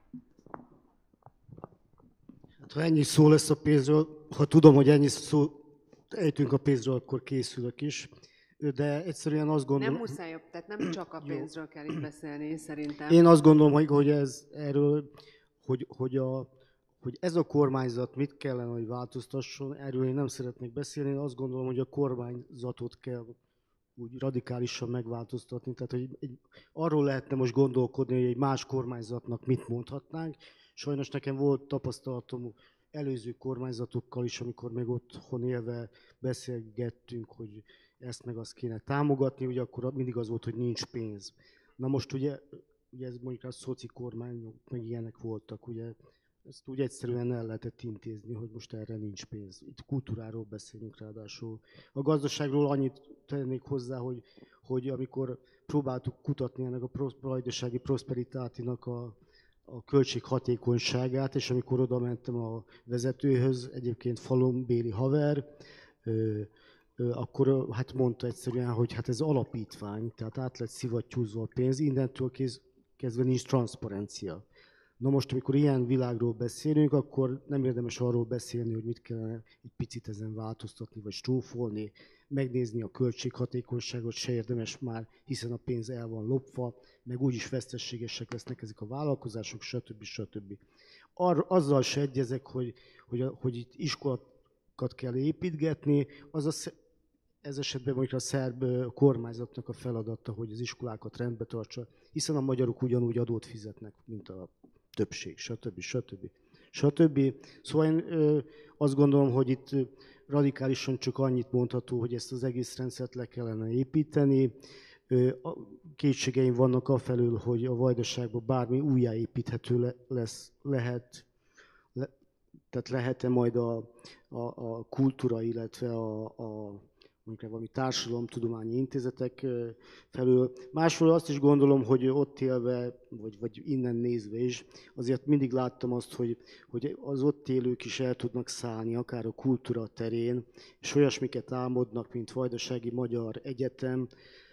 Hát, ha ennyi szó lesz a pénzről, ha tudom, hogy ennyi szó ejtünk a pénzről, akkor készülök is. De egyszerűen azt gondolom... Nem muszáj, tehát nem csak a pénzről kell itt beszélni, szerintem. Én azt gondolom, hogy, hogy ez erről, hogy, hogy, a, hogy ez a kormányzat mit kellene, hogy változtasson, erről én nem szeretnék beszélni. Én azt gondolom, hogy a kormányzatot kell úgy radikálisan megváltoztatni. Tehát, hogy egy, arról lehetne most gondolkodni, hogy egy más kormányzatnak mit mondhatnánk. Sajnos nekem volt tapasztalatom előző kormányzatokkal is, amikor még otthon élve beszélgettünk, hogy ezt meg azt kéne támogatni, ugye akkor mindig az volt, hogy nincs pénz. Na most ugye, ugye ez mondjuk a szoci kormányok, meg ilyenek voltak, ugye ezt úgy egyszerűen el lehetett intézni, hogy most erre nincs pénz. Itt kultúráról beszélünk ráadásul. A gazdaságról annyit tennék hozzá, hogy, hogy amikor próbáltuk kutatni ennek a vajdasági prosperitátinak a a költséghatékonyságát, és amikor oda mentem a vezetőhöz, egyébként falumbéli haver, ö, ö, akkor hát mondta egyszerűen, hogy hát ez alapítvány, tehát át lett szivattyúzva a pénz, innentől kezdve nincs transzparencia. Na most, amikor ilyen világról beszélünk, akkor nem érdemes arról beszélni, hogy mit kellene egy picit ezen változtatni, vagy strófolni, megnézni a költséghatékonyságot se érdemes már, hiszen a pénz el van lopva, meg úgyis veszteségesek lesznek ezek a vállalkozások, stb. stb. Ar, azzal se egyezek, hogy, hogy, hogy itt iskolakat kell építgetni, az a, ez esetben mondjuk a szerb kormányzatnak a feladata, hogy az iskolákat rendbe tartsa, hiszen a magyarok ugyanúgy adót fizetnek, mint a többség, stb. stb. stb. Szóval én ö, azt gondolom, hogy itt radikálisan csak annyit mondható, hogy ezt az egész rendszert le kellene építeni. Ö, kétségeim vannak afelől, hogy a Vajdaságban bármi újjáépíthető le, lesz, lehet, le, tehát lehet-e majd a, a, a kultúra, illetve a, a mondjuk valami társadalomtudományi intézetek felől. Másról azt is gondolom, hogy ott élve, vagy, vagy innen nézve is, azért mindig láttam azt, hogy, hogy az ott élők is el tudnak szállni, akár a kultúra terén, és olyasmiket álmodnak, mint Vajdasági Magyar Egyetem,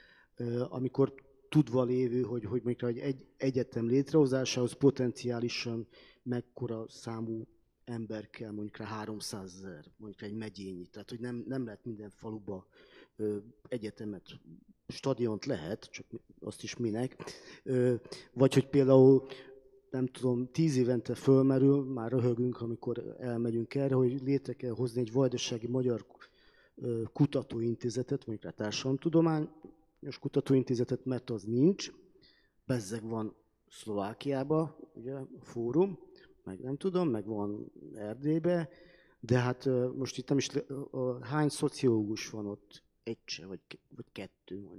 amikor tudva lévő, hogy, hogy mondjuk egy egyetem létrehozásához potenciálisan mekkora számú ember kell, mondjuk rá háromszázezer, mondjuk egy megyényi, tehát hogy nem, nem lehet minden faluba ö, egyetemet, stadiont lehet, csak azt is minek, ö, vagy hogy például, nem tudom, tíz évente fölmerül, már röhögünk, amikor elmegyünk erre, hogy létre kell hozni egy Vajdasági Magyar ö, Kutatóintézetet, mondjuk rá társadalomtudományos kutatóintézetet, mert az nincs, bezzeg van Szlovákiában, ugye, a fórum, meg nem tudom, meg van Erdélybe, de hát most itt nem is, hány szociológus van ott? Egy se, vagy, vagy kettő mondjuk.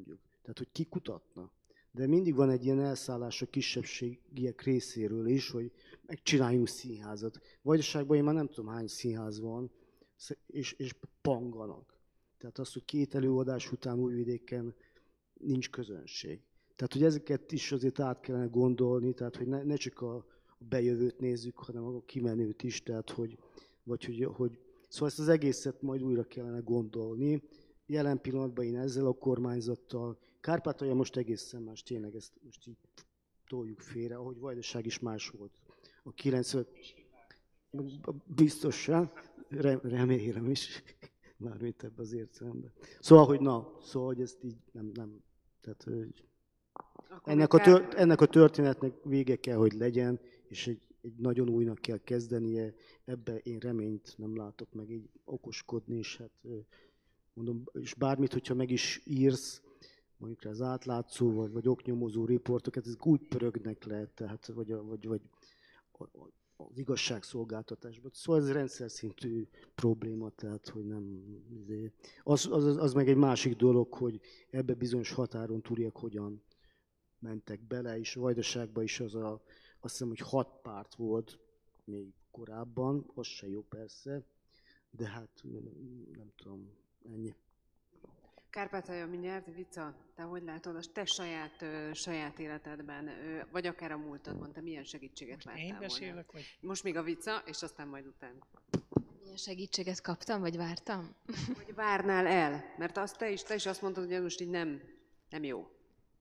Tehát, hogy ki kutatna. De mindig van egy ilyen elszállás a kisebbségiek részéről is, hogy megcsináljunk színházat. Vajdaságban én már nem tudom hány színház van, és, és panganak. Tehát az, hogy két előadás után Újvidéken nincs közönség. Tehát, hogy ezeket is azért át kellene gondolni, tehát, hogy ne, ne csak a bejövőt nézzük, hanem a kimenőt is, tehát, hogy, vagy hogy, hogy szóval ezt az egészet majd újra kellene gondolni. Jelen pillanatban én ezzel a kormányzattal, Kárpátalja most egészen más, tényleg ezt most így toljuk félre, ahogy Vajdaság is más volt. A kilencven biztosan, remélem is, mármint ebben az értelemben. Szóval, hogy na, szóval, hogy ezt így nem, nem, tehát, hogy ennek a, tör, ennek a történetnek vége kell, hogy legyen, és egy, egy nagyon újnak kell kezdenie, ebbe én reményt nem látok meg így okoskodni, és hát mondom, és bármit, hogyha meg is írsz, mondjuk az átlátszó, vagy, vagy oknyomozó riportokat, ezek úgy pörögnek le, tehát, vagy, vagy, vagy az igazságszolgáltatásban. Szóval ez rendszer szintű probléma, tehát, hogy nem... Az, az, az meg egy másik dolog, hogy ebbe bizonyos határon túliak hogyan mentek bele, és Vajdaságban is az a, azt hiszem, hogy hat párt volt még korábban, az se jó persze, de hát nem tudom, ennyi. Kárpátalja mindjárt, Vica, te hogy látod a te saját, ö, saját életedben, ö, vagy akár a múltadban, te milyen segítséget vártál volna? Én beszélek, vagy? Most még a Vica, és aztán majd utána. Milyen segítséget kaptam, vagy vártam? Hogy várnál el? Mert azt te is, te is azt mondtad, hogy ez most így nem, nem jó.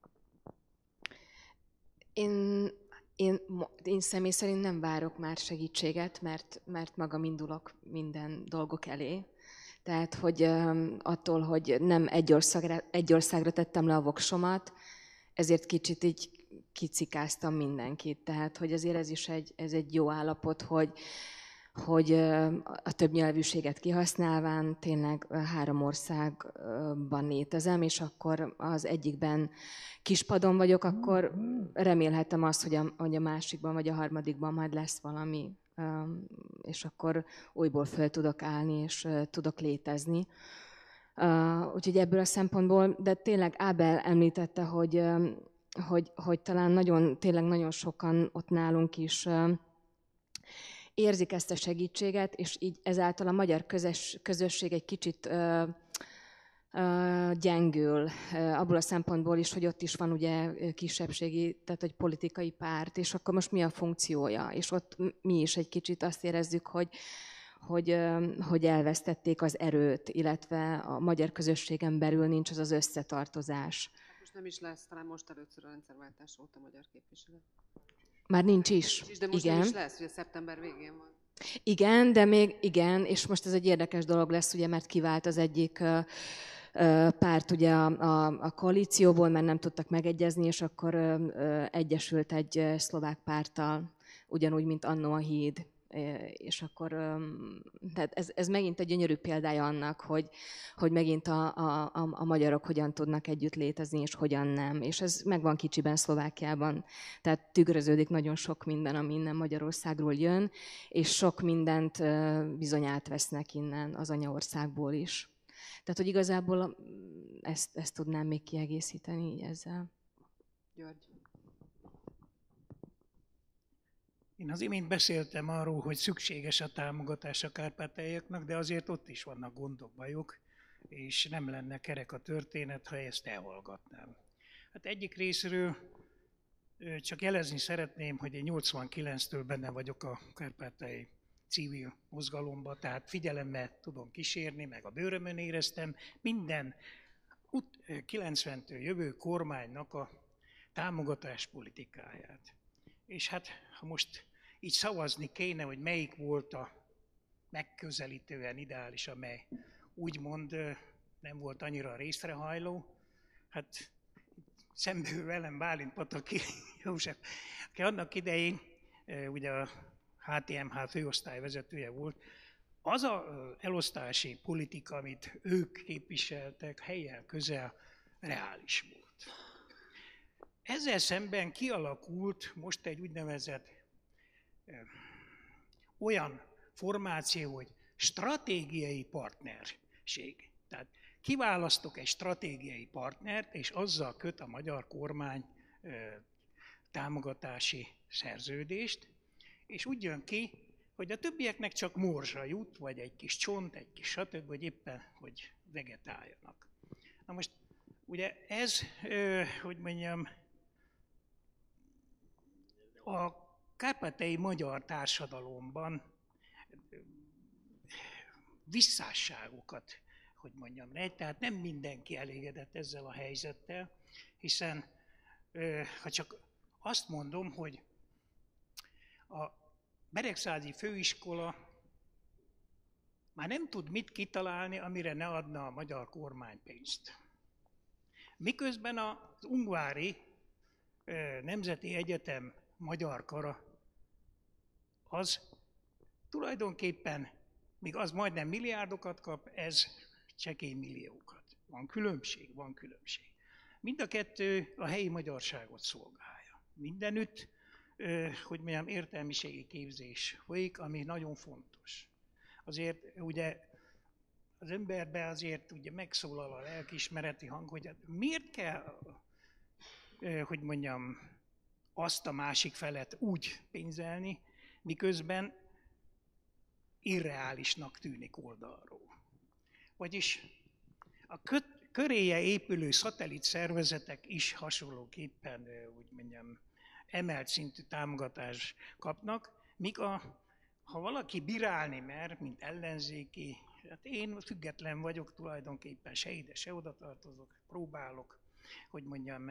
Én, én, én személy szerint nem várok már segítséget, mert, mert magam indulok minden dolgok elé. Tehát, hogy um, attól, hogy nem egy országra, egy országra tettem le a voksomat, ezért kicsit így kicikáztam mindenkit. Tehát, hogy azért ez is egy, ez egy jó állapot, hogy, hogy a többnyelvűséget kihasználván tényleg három országban létezem, és akkor az egyikben kispadon vagyok, akkor remélhetem azt, hogy a, hogy a másikban vagy a harmadikban majd lesz valami, és akkor újból föl tudok állni, és tudok létezni. Úgyhogy ebből a szempontból, de tényleg Ábel említette, hogy, hogy, hogy talán nagyon, tényleg nagyon sokan ott nálunk is érzik ezt a segítséget, és így ezáltal a magyar közös, közösség egy kicsit ö, ö, gyengül, abból a szempontból is, hogy ott is van ugye kisebbségi, tehát egy politikai párt, és akkor most mi a funkciója? És ott mi is egy kicsit azt érezzük, hogy, hogy, ö, hogy elvesztették az erőt, illetve a magyar közösségen belül nincs az az összetartozás. Most nem is lesz, talán most először a rendszerváltás óta magyar képviselő. Már nincs is. Nincs, de most igen. nem is lesz, ugye szeptember végén van. Igen, de még igen, és most ez egy érdekes dolog lesz, ugye, mert kivált az egyik uh, uh, párt ugye a, a, a koalícióból, mert nem tudtak megegyezni, és akkor uh, uh, egyesült egy uh, szlovák párttal, ugyanúgy, mint annó a Híd. És akkor, tehát ez, ez megint egy gyönyörű példája annak, hogy, hogy megint a, a, a magyarok hogyan tudnak együtt létezni, és hogyan nem. És ez megvan kicsiben Szlovákiában. Tehát tükröződik nagyon sok minden, ami innen Magyarországról jön, és sok mindent bizony átvesznek innen az anyaországból is. Tehát, hogy igazából ezt, ezt tudnám még kiegészíteni így ezzel. György. Én az imént beszéltem arról, hogy szükséges a támogatás a kárpátaljaknak, de azért ott is vannak gondok, bajok, és nem lenne kerek a történet, ha ezt elhallgatnám. Hát egyik részről csak jelezni szeretném, hogy én nyolcvankilenctől benne vagyok a kárpátaljai civil mozgalomba, tehát figyelemmel tudom kísérni, meg a bőrömön éreztem minden kilencventől jövő kormánynak a támogatás politikáját. És hát, ha most így szavazni kéne, hogy melyik volt a megközelítően ideális, amely úgymond nem volt annyira részrehajló, hát szemből velem Bálint Pataki József, aki annak idején ugye a há té em há főosztályvezetője volt, az az elosztási politika, amit ők képviseltek, helyen közel reális volt. Ezzel szemben kialakult most egy úgynevezett ö, olyan formáció, hogy stratégiai partnerség. Tehát kiválasztok egy stratégiai partnert, és azzal köt a magyar kormány támogatási szerződést, és úgy jön ki, hogy a többieknek csak morzsa jut, vagy egy kis csont, egy kis stb., hogy éppen, hogy vegetáljanak. Na most, ugye ez, hogy mondjam, a kárpátaljai magyar társadalomban visszásságokat, hogy mondjam, rejt, tehát nem mindenki elégedett ezzel a helyzettel, hiszen ha csak azt mondom, hogy a Beregszázi főiskola már nem tud mit kitalálni, amire ne adna a magyar kormány pénzt. Miközben az Ungvári Nemzeti Egyetem magyar kara az tulajdonképpen, míg az majdnem milliárdokat kap, ez csekély milliókat. Van különbség, van különbség. Mind a kettő a helyi magyarságot szolgálja. Mindenütt, hogy mondjam, értelmiségi képzés folyik, ami nagyon fontos. Azért ugye az emberben azért ugye megszólal a lelkiismereti hang, hogy miért kell, hogy mondjam, azt a másik felet úgy pénzelni, miközben irreálisnak tűnik oldalról. Vagyis a köréje épülő szatellit szervezetek is hasonlóképpen, úgy mondjam, emelt szintű támogatást kapnak, míg a, ha valaki bírálni mer, mint ellenzéki, hát én független vagyok tulajdonképpen, se ide, se oda tartozok, próbálok, hogy mondjam,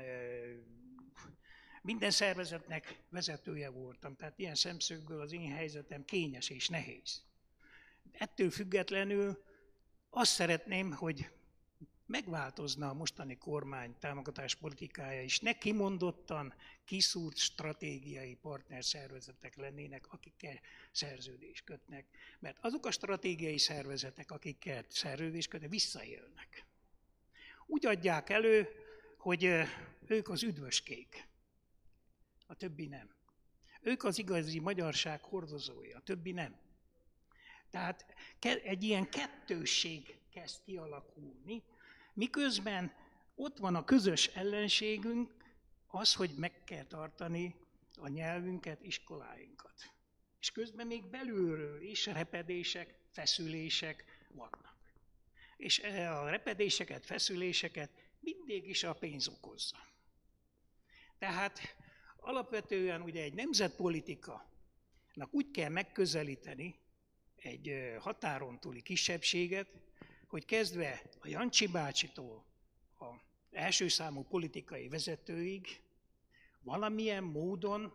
minden szervezetnek vezetője voltam, tehát ilyen szemszögből az én helyzetem kényes és nehéz. Ettől függetlenül azt szeretném, hogy megváltozna a mostani kormány támogatás politikája is. Ne kimondottan kiszúrt stratégiai partnerszervezetek lennének, akikkel szerződést kötnek. Mert azok a stratégiai szervezetek, akikkel szerződést kötnek, visszaélnek. Úgy adják elő, hogy ők az üdvöskék, a többi nem. Ők az igazi magyarság hordozói, a többi nem. Tehát egy ilyen kettősség kezd kialakulni, miközben ott van a közös ellenségünk, az, hogy meg kell tartani a nyelvünket, iskoláinkat. És közben még belülről is repedések, feszülések vannak. És a repedéseket, feszüléseket mindig is a pénz okozza. Tehát alapvetően ugye egy nemzetpolitikának úgy kell megközelíteni egy határon túli kisebbséget, hogy kezdve a Jancsi bácsitól az első számú politikai vezetőig valamilyen módon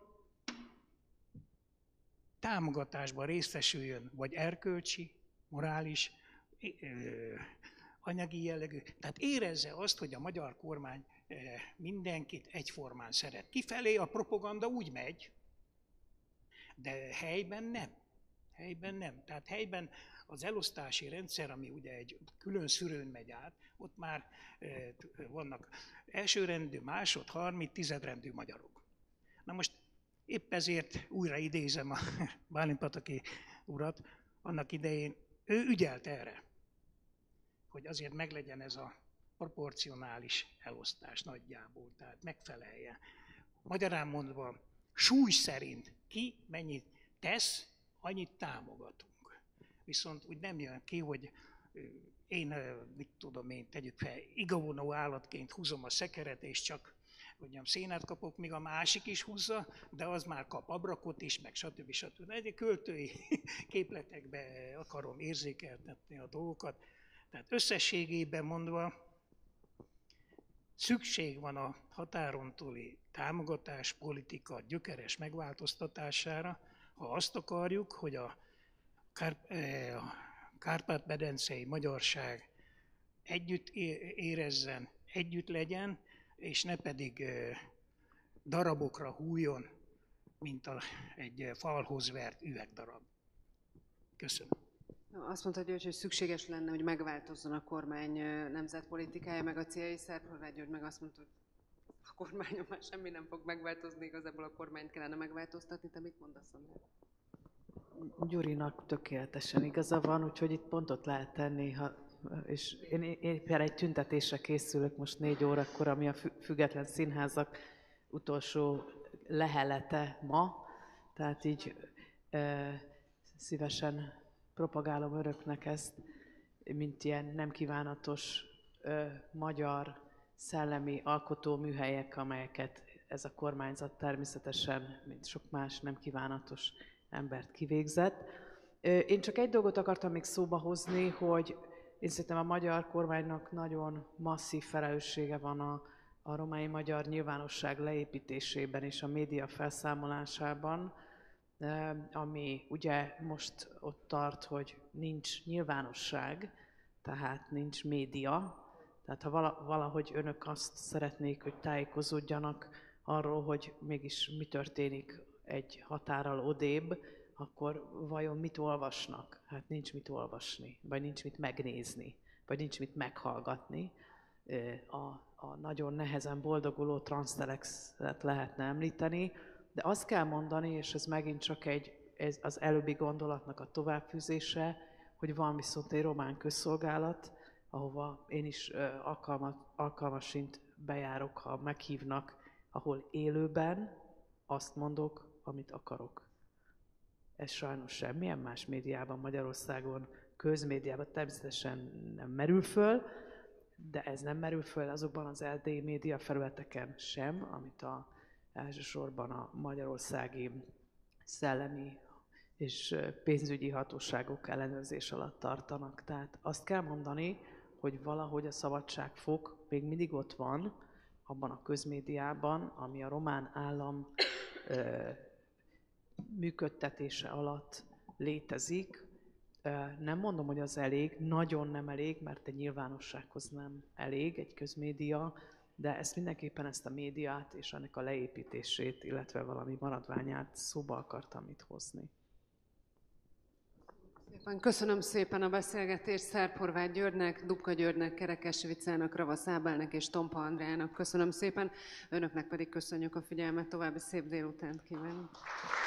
támogatásban részesüljön, vagy erkölcsi, morális, anyagi jellegű. Tehát érezze azt, hogy a magyar kormány mindenkit egyformán szeret. Kifelé a propaganda úgy megy, de helyben nem. Helyben nem. Tehát helyben az elosztási rendszer, ami ugye egy külön szűrőn megy át, ott már vannak elsőrendű, másod, harmad, tizedrendű magyarok. Na most épp ezért újra idézem a Bálint-pataki urat, annak idején ő ügyelt erre, hogy azért meglegyen ez a proporcionális elosztás nagyjából, tehát megfeleljen. Magyarán mondva, súly szerint ki mennyit tesz, annyit támogatunk. Viszont úgy nem jön ki, hogy én, mit tudom én, tegyük fel, igavonó állatként húzom a szekeret, és csak mondjam, szénát kapok, míg a másik is húzza, de az már kap abrakot is, meg stb. stb. Egy költői képletekbe akarom érzékeltetni a dolgokat. Tehát összességében mondva, szükség van a határon túli támogatás, politika gyökeres megváltoztatására, ha azt akarjuk, hogy a kárpát-medencei magyarság együtt érezzen, együtt legyen, és ne pedig darabokra hújjon, mint a, egy falhoz vert üvegdarab. Köszönöm. Azt mondta György, hogy szükséges lenne, hogy megváltozzon a kormány nemzetpolitikája, meg a céljai. Szerb György meg azt mondta, hogy a kormányon már semmi nem fog megváltozni, igazából a kormányt kellene megváltoztatni. Te mit mondasz, András? Gyurinak tökéletesen igaza van, úgyhogy itt pontot lehet tenni, ha és én éppen egy tüntetésre készülök most négy órakor, ami a Független Színházak utolsó lehelete ma, tehát így e, szívesen propagálom önöknek ezt, mint ilyen nem kívánatos e, magyar szellemi alkotóműhelyek, amelyeket ez a kormányzat természetesen, mint sok más nem kívánatos embert kivégzett. Én csak egy dolgot akartam még szóba hozni, hogy én szerintem a magyar kormánynak nagyon masszív felelőssége van a, a romai magyar nyilvánosság leépítésében és a média felszámolásában, ami ugye most ott tart, hogy nincs nyilvánosság, tehát nincs média. Tehát ha valahogy önök azt szeretnék, hogy tájékozódjanak arról, hogy mégis mi történik egy határral odébb, akkor vajon mit olvasnak? Hát nincs mit olvasni, vagy nincs mit megnézni, vagy nincs mit meghallgatni. A, a nagyon nehezen boldoguló Transztelexet lehetne említeni, de azt kell mondani, és ez megint csak egy, ez az előbbi gondolatnak a továbbfűzése, hogy van viszont egy román közszolgálat, ahova én is alkalmas, alkalmasint bejárok, ha meghívnak, ahol élőben azt mondok, amit akarok. Ez sajnos semmilyen más médiában Magyarországon, közmédiában természetesen nem merül föl, de ez nem merül föl azokban az erdélyi média felületeken sem, amit a, elsősorban a magyarországi szellemi és pénzügyi hatóságok ellenőrzés alatt tartanak. Tehát azt kell mondani, hogy valahogy a szabadságfok még mindig ott van abban a közmédiában, ami a román állam ö, működtetése alatt létezik. Nem mondom, hogy az elég, nagyon nem elég, mert egy nyilvánossághoz nem elég egy közmédia, de ezt mindenképpen ezt a médiát és ennek a leépítését, illetve valami maradványát szóba akartam itt hozni. Köszönöm szépen a beszélgetést Szerb-Horváth Györgynek, Dubka Györgynek, Kerekes Vicának, Ravasz Ábelnek és Tompa Andreának. Köszönöm szépen, önöknek pedig köszönjük a figyelmet, további szép délutánt kívánok.